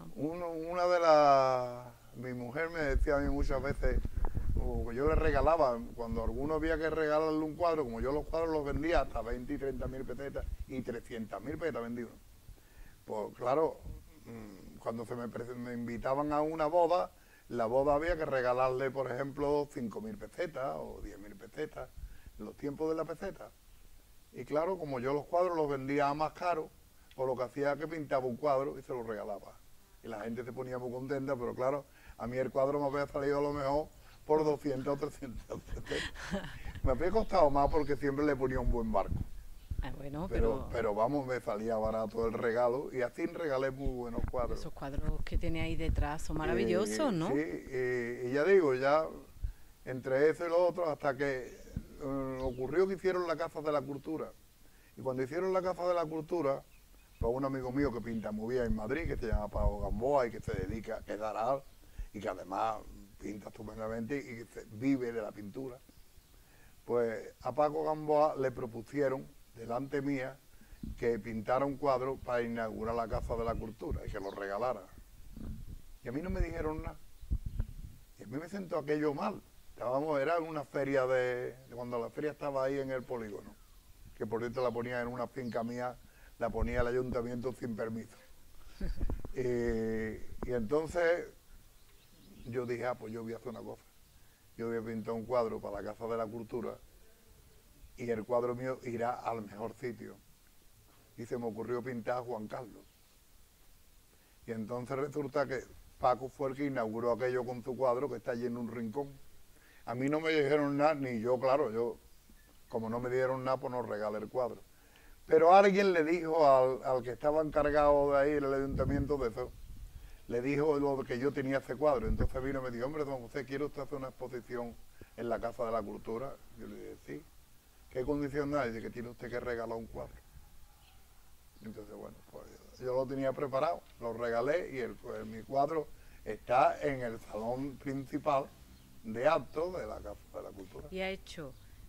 [SPEAKER 2] Mi mujer me decía a mí muchas veces, o que yo le regalaba, cuando alguno había que regalarle un cuadro, como yo los cuadros los vendía hasta 20 y 30 mil pesetas y 300 mil pesetas vendí uno. Pues claro, cuando me invitaban a una boda, la boda había que regalarle, por ejemplo, 5.000 pesetas o 10.000 pesetas, en los tiempos de la peseta. Y claro, como yo los cuadros los vendía a más caro, pues lo que hacía es que pintaba un cuadro y se lo regalaba. Y la gente se ponía muy contenta, pero claro, a mí el cuadro me había salido a lo mejor por 200 o 300 pesetas. Me había costado más porque siempre le ponía un buen marco.
[SPEAKER 1] Bueno,
[SPEAKER 2] pero vamos, me salía barato el regalo y así regalé muy buenos cuadros.
[SPEAKER 1] Esos cuadros que tiene ahí detrás son maravillosos, ¿no?
[SPEAKER 2] Sí, y ya digo, ya entre eso y lo otro, hasta que ocurrió que hicieron la Casa de la Cultura. Y cuando hicieron la Casa de la Cultura, pues un amigo mío que pinta muy bien en Madrid, que se llama Paco Gamboa y que se dedica, que es aral, y que además pinta estupendamente y que vive de la pintura, pues a Paco Gamboa le propusieron delante mía que pintara un cuadro para inaugurar la Casa de la Cultura y que lo regalara. Y a mí no me dijeron nada. Y a mí me sentó aquello mal. Era una feria de cuando la feria estaba ahí en el polígono, que por cierto la ponía en una finca mía, la ponía el ayuntamiento sin permiso. Y entonces yo dije, pues yo voy a hacer una cosa. Yo voy a pintar un cuadro para la Casa de la Cultura y el cuadro mío irá al mejor sitio. Y se me ocurrió pintar a Juan Carlos. Y entonces resulta que Paco fue el que inauguró aquello con su cuadro que está allí en un rincón. A mí no me dijeron nada, ni yo, claro, como no me dieron nada, pues no regalé el cuadro. Pero alguien le dijo al que estaba encargado de ahí, el ayuntamiento de eso, le dijo lo que yo tenía ese cuadro. Entonces vino y me dijo, hombre, don José, ¿quiere usted hacer una exposición en la Casa de la Cultura? Yo le dije, sí. ¿Qué condición hay? Dice que tiene usted que regalar un cuadro. Entonces, bueno, pues yo lo tenía preparado, lo regalé y mi cuadro está en el salón principal de actos de la Casa de la Cultura.
[SPEAKER 1] Y ha hecho,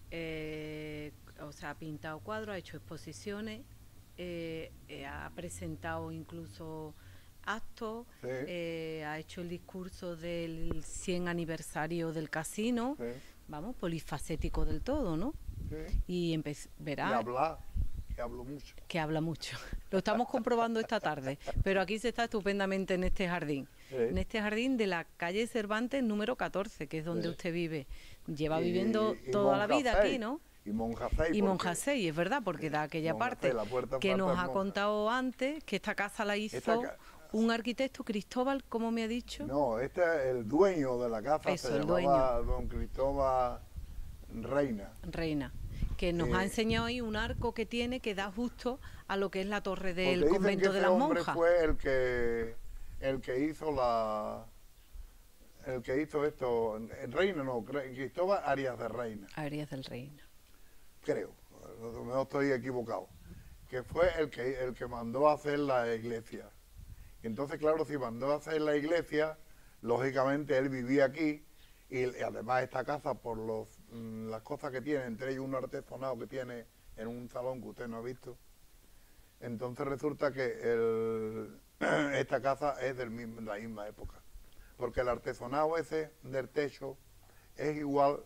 [SPEAKER 1] ha pintado cuadros, ha hecho exposiciones, ha presentado incluso actos,
[SPEAKER 2] Sí.
[SPEAKER 1] Ha hecho el discurso del 100 aniversario del casino,
[SPEAKER 2] Sí.
[SPEAKER 1] Vamos, polifacético del todo, ¿no?
[SPEAKER 2] Sí.
[SPEAKER 1] Y verá...
[SPEAKER 2] Y hablar, que hablo mucho.
[SPEAKER 1] Que habla mucho. Lo estamos comprobando esta tarde, pero aquí se está estupendamente en este jardín.
[SPEAKER 2] Sí.
[SPEAKER 1] En este jardín de la calle Cervantes número 14, que es donde
[SPEAKER 2] Sí.
[SPEAKER 1] usted vive. Lleva viviendo
[SPEAKER 2] Y
[SPEAKER 1] toda la vida
[SPEAKER 2] Monjasei,
[SPEAKER 1] aquí, ¿no?
[SPEAKER 2] Y Monjasei.
[SPEAKER 1] Y Monjasei, es verdad, porque da aquella
[SPEAKER 2] Monjasei,
[SPEAKER 1] parte
[SPEAKER 2] la puerta
[SPEAKER 1] que nos ha
[SPEAKER 2] fantasmosa.
[SPEAKER 1] contado antes, que esta casa la hizo un arquitecto, Cristóbal, ¿cómo me ha dicho?
[SPEAKER 2] No, este es el dueño de la casa,
[SPEAKER 1] Eso,
[SPEAKER 2] se
[SPEAKER 1] el
[SPEAKER 2] llamaba don Cristóbal Reina.
[SPEAKER 1] Reina. que nos ha enseñado ahí un arco que tiene que da justo a lo que es la torre del
[SPEAKER 2] Porque
[SPEAKER 1] convento de
[SPEAKER 2] ese
[SPEAKER 1] las
[SPEAKER 2] hombre
[SPEAKER 1] monjas.
[SPEAKER 2] fue el que hizo esto, Reina, no, Cristóbal Arias de Reina.
[SPEAKER 1] Arias del Reino.
[SPEAKER 2] Creo, no estoy equivocado, que fue el que mandó a hacer la iglesia. Y entonces, claro, si mandó a hacer la iglesia, lógicamente él vivía aquí, y además esta casa, por las cosas que tiene, entre ellos un artesonado que tiene en un salón que usted no ha visto, entonces resulta que esta casa es de la misma época, porque el artesonado ese del techo es igual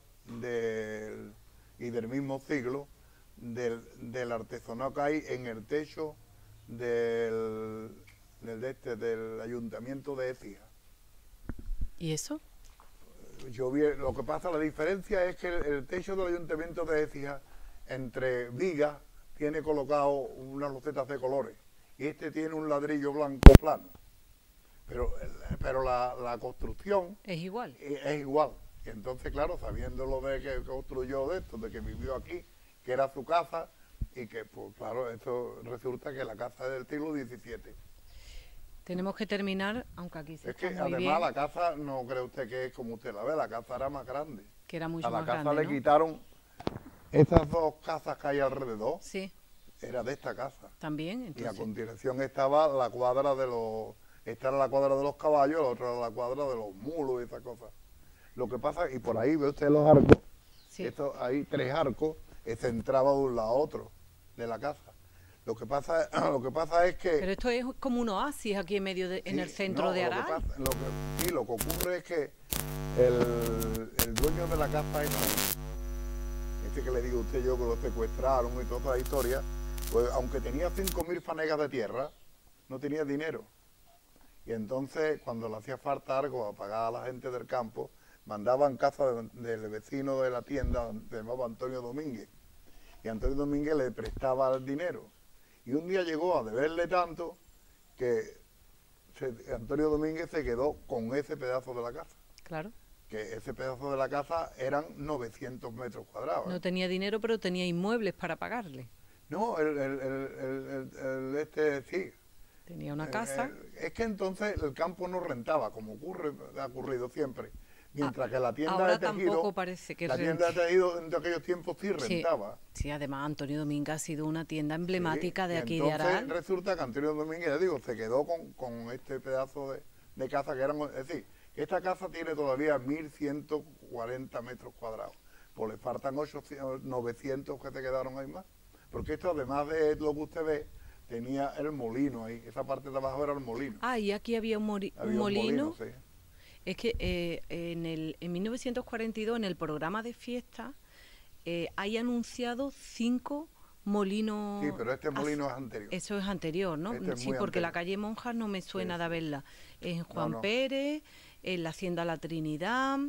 [SPEAKER 2] y del mismo siglo del artesonado que hay en el techo del ayuntamiento de Écija.
[SPEAKER 1] ¿Y eso?
[SPEAKER 2] Lo que pasa, la diferencia es que el techo del ayuntamiento de Écija, entre vigas, tiene colocado unas losetas de colores, y este tiene un ladrillo blanco plano, pero la construcción
[SPEAKER 1] es igual.
[SPEAKER 2] Es igual. Y entonces, claro, sabiendo lo de que construyó de esto, de que vivió aquí, que era su casa, y que, pues claro, esto resulta que la casa es del siglo XVII.
[SPEAKER 1] Tenemos que terminar, aunque aquí se está muy bien.
[SPEAKER 2] Es que además la casa, no cree usted que es como usted la ve, la casa era más grande.
[SPEAKER 1] Que era mucho más
[SPEAKER 2] A
[SPEAKER 1] grande,
[SPEAKER 2] la casa
[SPEAKER 1] ¿no?
[SPEAKER 2] le quitaron estas dos casas que hay alrededor,
[SPEAKER 1] sí.
[SPEAKER 2] Era de esta casa.
[SPEAKER 1] También, entonces.
[SPEAKER 2] Y a continuación estaba la cuadra de los... Esta era la cuadra de los caballos, la otra era la cuadra de los mulos y esas cosas. Lo que pasa, y por ahí ve usted los arcos,
[SPEAKER 1] sí.
[SPEAKER 2] Hay 3 arcos, se entraba de un lado a otro de la casa. Lo que pasa es que...
[SPEAKER 1] Pero esto es como un oasis aquí en medio en el centro de Aral.
[SPEAKER 2] Lo que ocurre es que el dueño de la casa que le digo a usted yo que lo secuestraron y toda la historia, pues aunque tenía 5.000 fanegas de tierra, no tenía dinero. Y entonces, cuando le hacía falta algo a pagar a la gente del campo, mandaba en casa del vecino de la tienda, se llamaba Antonio Domínguez. Y Antonio Domínguez le prestaba el dinero. Y un día llegó a deberle tanto que Antonio Domínguez se quedó con ese pedazo de la casa.
[SPEAKER 1] Claro.
[SPEAKER 2] Que ese pedazo de la casa eran 900 metros cuadrados.
[SPEAKER 1] No tenía dinero, pero tenía inmuebles para pagarle.
[SPEAKER 2] No, sí.
[SPEAKER 1] Tenía una casa.
[SPEAKER 2] Es que entonces el campo no rentaba, como ha ocurrido siempre. Mientras que la tienda
[SPEAKER 1] ahora
[SPEAKER 2] de tejido,
[SPEAKER 1] tampoco parece que
[SPEAKER 2] la tienda de tejido en aquellos tiempos sí rentaba.
[SPEAKER 1] Sí, además Antonio Domínguez ha sido una tienda emblemática de aquí de
[SPEAKER 2] Aral.
[SPEAKER 1] Aral.
[SPEAKER 2] Resulta que Antonio Domínguez, se quedó con este pedazo de casa que eran, es decir, esta casa tiene todavía 1.140 metros cuadrados. Pues le faltan 900 que se quedaron ahí más. Porque esto, además de lo que usted ve, tenía el molino ahí. Esa parte de abajo era el molino.
[SPEAKER 1] Ah, y aquí había un molino.
[SPEAKER 2] Un molino, sí.
[SPEAKER 1] Es que en 1942, en el programa de fiesta, hay anunciado 5 molinos.
[SPEAKER 2] Sí, pero este molino es anterior.
[SPEAKER 1] Eso es anterior, ¿no?
[SPEAKER 2] Este es
[SPEAKER 1] sí,
[SPEAKER 2] muy
[SPEAKER 1] porque
[SPEAKER 2] anterior.
[SPEAKER 1] la calle Monjas no me suena de haberla. En Juan
[SPEAKER 2] No.
[SPEAKER 1] Pérez, en la Hacienda La Trinidad,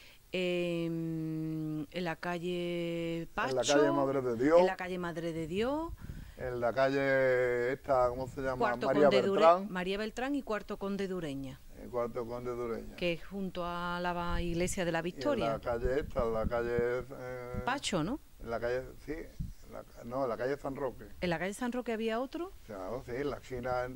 [SPEAKER 1] en la calle Pacho.
[SPEAKER 2] En la calle Madre de Dios.
[SPEAKER 1] En la calle Madre de Dios.
[SPEAKER 2] En la calle esta, ¿cómo se llama?
[SPEAKER 1] Cuarto
[SPEAKER 2] María
[SPEAKER 1] Conde
[SPEAKER 2] Beltrán.
[SPEAKER 1] María Beltrán y Cuarto Conde de Ureña.
[SPEAKER 2] El Cuarto Conde de Ureña.
[SPEAKER 1] Que es junto a la iglesia de la Victoria.
[SPEAKER 2] Y en la calle esta, la calle...
[SPEAKER 1] Pacho, ¿no?
[SPEAKER 2] En la calle, sí, en la calle San Roque.
[SPEAKER 1] ¿En la calle San Roque había otro?
[SPEAKER 2] Claro, sí, en la esquina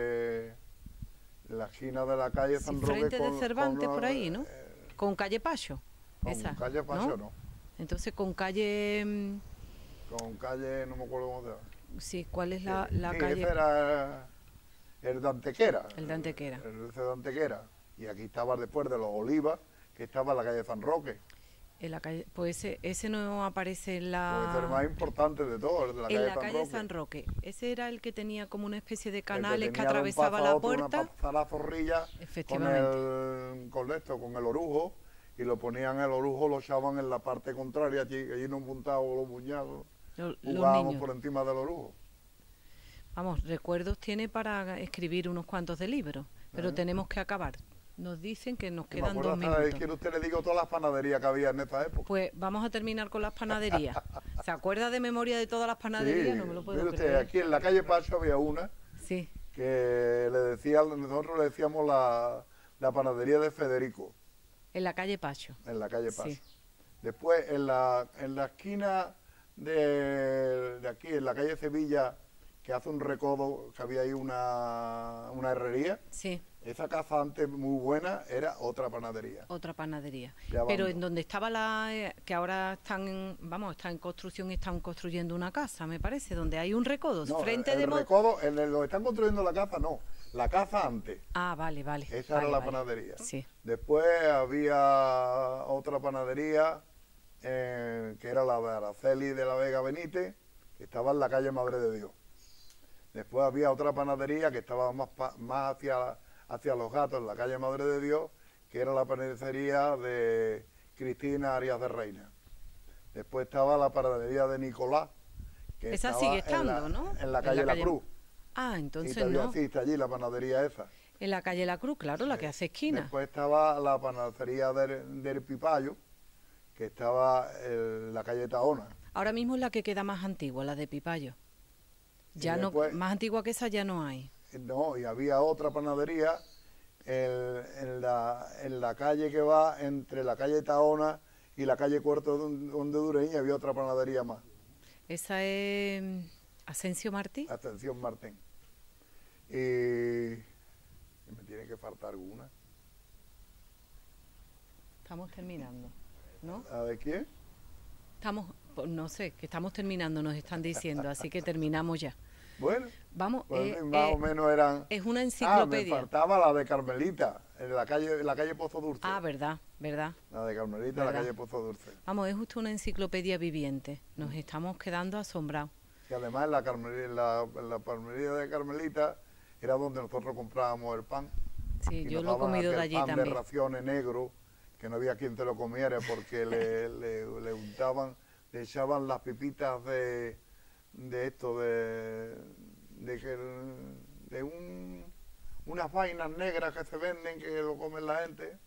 [SPEAKER 2] la esquina de la calle San Roque.
[SPEAKER 1] Frente de Cervantes, por ahí, ¿no? Con calle Pacho.
[SPEAKER 2] Con calle Pacho, ¿no?
[SPEAKER 1] Entonces con calle...
[SPEAKER 2] Con calle, no me acuerdo cómo se llama.
[SPEAKER 1] Sí, ¿cuál es la
[SPEAKER 2] sí,
[SPEAKER 1] calle?
[SPEAKER 2] Ese era el de Antequera.
[SPEAKER 1] El de Antequera.
[SPEAKER 2] El de Antequera. Y aquí estaba después de los Olivas, que estaba la calle San Roque.
[SPEAKER 1] En la calle, pues ese no aparece en la...
[SPEAKER 2] Puede ser el más importante de todos, el de la calle
[SPEAKER 1] en la
[SPEAKER 2] San
[SPEAKER 1] calle
[SPEAKER 2] Roque.
[SPEAKER 1] San Roque. Ese era el que tenía como una especie de
[SPEAKER 2] El
[SPEAKER 1] canales que
[SPEAKER 2] tenía de un
[SPEAKER 1] atravesaba
[SPEAKER 2] paso a
[SPEAKER 1] la
[SPEAKER 2] otro,
[SPEAKER 1] puerta.
[SPEAKER 2] Una pasada zorrilla
[SPEAKER 1] Efectivamente.
[SPEAKER 2] con el orujo, y lo ponían el orujo, lo echaban en la parte contraria, allí nos montábamos los muñados, jugábamos por encima del orujo.
[SPEAKER 1] Vamos, recuerdos tiene para escribir unos cuantos de libros, pero tenemos que acabar. Nos dicen que nos quedan 2 minutos.
[SPEAKER 2] ¿Quiere usted le digo todas las panaderías que había en esta época?
[SPEAKER 1] Pues vamos a terminar con las panaderías. ¿Se acuerda de memoria de todas las panaderías?
[SPEAKER 2] Sí,
[SPEAKER 1] No me lo puedo
[SPEAKER 2] mire usted,
[SPEAKER 1] creer.
[SPEAKER 2] aquí en la calle Pacho había una
[SPEAKER 1] Sí.
[SPEAKER 2] que nosotros le decíamos la panadería de Federico.
[SPEAKER 1] En la calle Pacho.
[SPEAKER 2] En la calle Pacho.
[SPEAKER 1] Sí.
[SPEAKER 2] Después, en la esquina de aquí, en la calle Sevilla, que hace un recodo, que había ahí una herrería.
[SPEAKER 1] Sí.
[SPEAKER 2] Esa casa antes muy buena era otra panadería.
[SPEAKER 1] Otra panadería.
[SPEAKER 2] Ya
[SPEAKER 1] Pero
[SPEAKER 2] vamos.
[SPEAKER 1] en donde estaba que ahora está en construcción y están construyendo una casa, me parece, donde hay un recodo.
[SPEAKER 2] No,
[SPEAKER 1] frente
[SPEAKER 2] el
[SPEAKER 1] de
[SPEAKER 2] recodo, donde están construyendo la casa, no. La casa antes.
[SPEAKER 1] Ah, vale.
[SPEAKER 2] Esa
[SPEAKER 1] vale,
[SPEAKER 2] era la
[SPEAKER 1] vale.
[SPEAKER 2] panadería.
[SPEAKER 1] Sí.
[SPEAKER 2] Después había otra panadería, que era la de Araceli de la Vega Benítez, que estaba en la calle Madre de Dios. Después había otra panadería que estaba más hacia Los Gatos, en la calle Madre de Dios, que era la panadería de Cristina Arias de Reina. Después estaba la panadería de Nicolás, que
[SPEAKER 1] Esa
[SPEAKER 2] estaba
[SPEAKER 1] sigue estando, ¿no?
[SPEAKER 2] en la calle La Cruz.
[SPEAKER 1] Ah,
[SPEAKER 2] Y
[SPEAKER 1] entonces
[SPEAKER 2] todavía
[SPEAKER 1] no.
[SPEAKER 2] existe allí la panadería esa.
[SPEAKER 1] En la calle La Cruz, claro, la que hace esquina.
[SPEAKER 2] Después estaba la panadería del Pipayo, que estaba en la calle Taona.
[SPEAKER 1] Ahora mismo es la que queda más antigua, la de Pipayo. Ya
[SPEAKER 2] Y
[SPEAKER 1] no,
[SPEAKER 2] después-
[SPEAKER 1] más antigua que esa ya no hay.
[SPEAKER 2] No, y había otra panadería en la calle que va entre la calle Taona y la calle Cuarto de Dureña, había otra panadería más,
[SPEAKER 1] Esa es Asensio Martí.
[SPEAKER 2] Ascensión Martín. Y me tiene que faltar alguna.
[SPEAKER 1] Estamos terminando, ¿no?
[SPEAKER 2] ¿La de quién?
[SPEAKER 1] Estamos, pues, no sé, que estamos terminando, nos están diciendo, así que terminamos ya.
[SPEAKER 2] Bueno,
[SPEAKER 1] Vamos,
[SPEAKER 2] pues más o menos eran...
[SPEAKER 1] es una
[SPEAKER 2] me
[SPEAKER 1] enciclopedia.
[SPEAKER 2] faltaba la de Carmelita, en la calle Pozo Dulce.
[SPEAKER 1] Ah, verdad.
[SPEAKER 2] La de Carmelita, en la
[SPEAKER 1] verdad.
[SPEAKER 2] calle Pozo Dulce.
[SPEAKER 1] Vamos, es justo una enciclopedia viviente. Nos estamos quedando asombrados.
[SPEAKER 2] Y además en la palmería de Carmelita era donde nosotros comprábamos el pan.
[SPEAKER 1] Sí,
[SPEAKER 2] Y
[SPEAKER 1] yo
[SPEAKER 2] nos
[SPEAKER 1] lo he
[SPEAKER 2] daban
[SPEAKER 1] comido de
[SPEAKER 2] aquel
[SPEAKER 1] allí
[SPEAKER 2] pan
[SPEAKER 1] también.
[SPEAKER 2] de raciones negro, que no había quien te lo comiera porque le untaban, le echaban las pipitas de unas vainas negras que se venden, que lo comen la gente,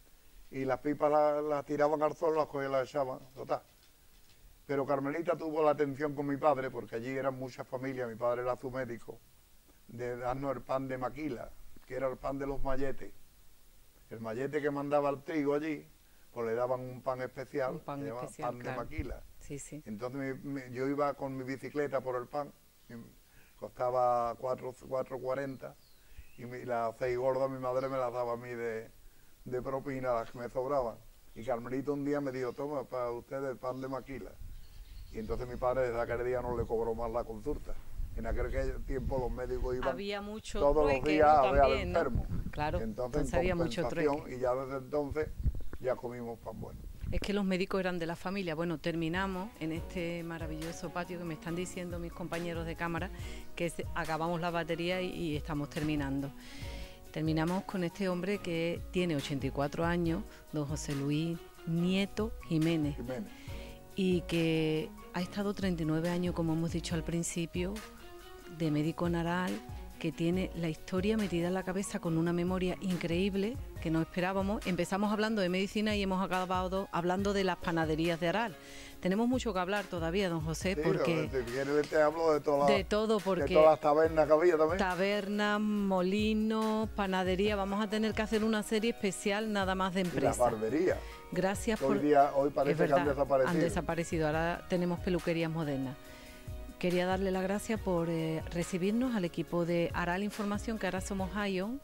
[SPEAKER 2] y las pipas las tiraban al suelo, las cogían y las echaban, total. Pero Carmelita tuvo la atención con mi padre, porque allí eran muchas familias, mi padre era su médico, de darnos el pan de maquila, que era el pan de los malletes. El mallete que mandaba el trigo allí, pues le daban un pan especial,
[SPEAKER 1] Un pan
[SPEAKER 2] se llama
[SPEAKER 1] especial,
[SPEAKER 2] pan
[SPEAKER 1] claro.
[SPEAKER 2] de maquila.
[SPEAKER 1] Sí, sí.
[SPEAKER 2] Entonces yo iba con mi bicicleta por el pan, y costaba 4,40, y las 6 gordas mi madre me las daba a mí de propina, las que me sobraban. Y Carmelito un día me dijo, toma, para usted el pan de maquila. Y entonces mi padre desde aquel día no le cobró más la consulta. En aquel tiempo los médicos iban
[SPEAKER 1] Había mucho
[SPEAKER 2] todos los
[SPEAKER 1] trueque,
[SPEAKER 2] días
[SPEAKER 1] ¿no?
[SPEAKER 2] a ver al
[SPEAKER 1] También, ¿no?
[SPEAKER 2] enfermo.
[SPEAKER 1] Claro,
[SPEAKER 2] Entonces en
[SPEAKER 1] había mucho
[SPEAKER 2] compensación,
[SPEAKER 1] trueque.
[SPEAKER 2] y ya desde entonces ya comimos pan bueno.
[SPEAKER 1] Es que los médicos eran de la familia. Bueno, terminamos en este maravilloso patio que me están diciendo mis compañeros de cámara que acabamos la batería y estamos terminando. Terminamos con este hombre que tiene 84 años, don José Luis Nieto Jiménez,
[SPEAKER 2] Jiménez.
[SPEAKER 1] y que ha estado 39 años, como hemos dicho al principio, de médico en Aral, que tiene la historia metida en la cabeza con una memoria increíble que no esperábamos. Empezamos hablando de medicina y hemos acabado hablando de las panaderías de Aral. Tenemos mucho que hablar todavía, don José,
[SPEAKER 2] Sí,
[SPEAKER 1] porque
[SPEAKER 2] si quieres te hablo de todas
[SPEAKER 1] de todo, porque
[SPEAKER 2] todas las tabernas que había también.
[SPEAKER 1] tabernas, molinos, panadería, vamos a tener que hacer una serie especial nada más de
[SPEAKER 2] Y las
[SPEAKER 1] empresas.
[SPEAKER 2] barberías.
[SPEAKER 1] Gracias
[SPEAKER 2] que
[SPEAKER 1] por...
[SPEAKER 2] hoy
[SPEAKER 1] Es
[SPEAKER 2] parece que
[SPEAKER 1] verdad,
[SPEAKER 2] han desaparecido.
[SPEAKER 1] han desaparecido, ahora tenemos peluquerías modernas. Quería darle las gracias por recibirnos al equipo de Aral Información, que ahora somos ION.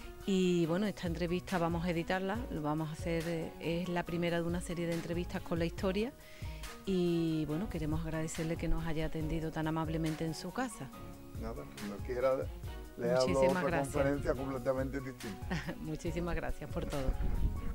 [SPEAKER 1] Y bueno, esta entrevista vamos a editarla, lo vamos a hacer, es la primera de una serie de entrevistas con la historia. Y bueno, queremos agradecerle que nos haya atendido tan amablemente en su casa.
[SPEAKER 2] Nada, cuando quiera le hablo
[SPEAKER 1] Muchísimas
[SPEAKER 2] otra
[SPEAKER 1] gracias.
[SPEAKER 2] conferencia completamente distinta.
[SPEAKER 1] Muchísimas gracias por todo.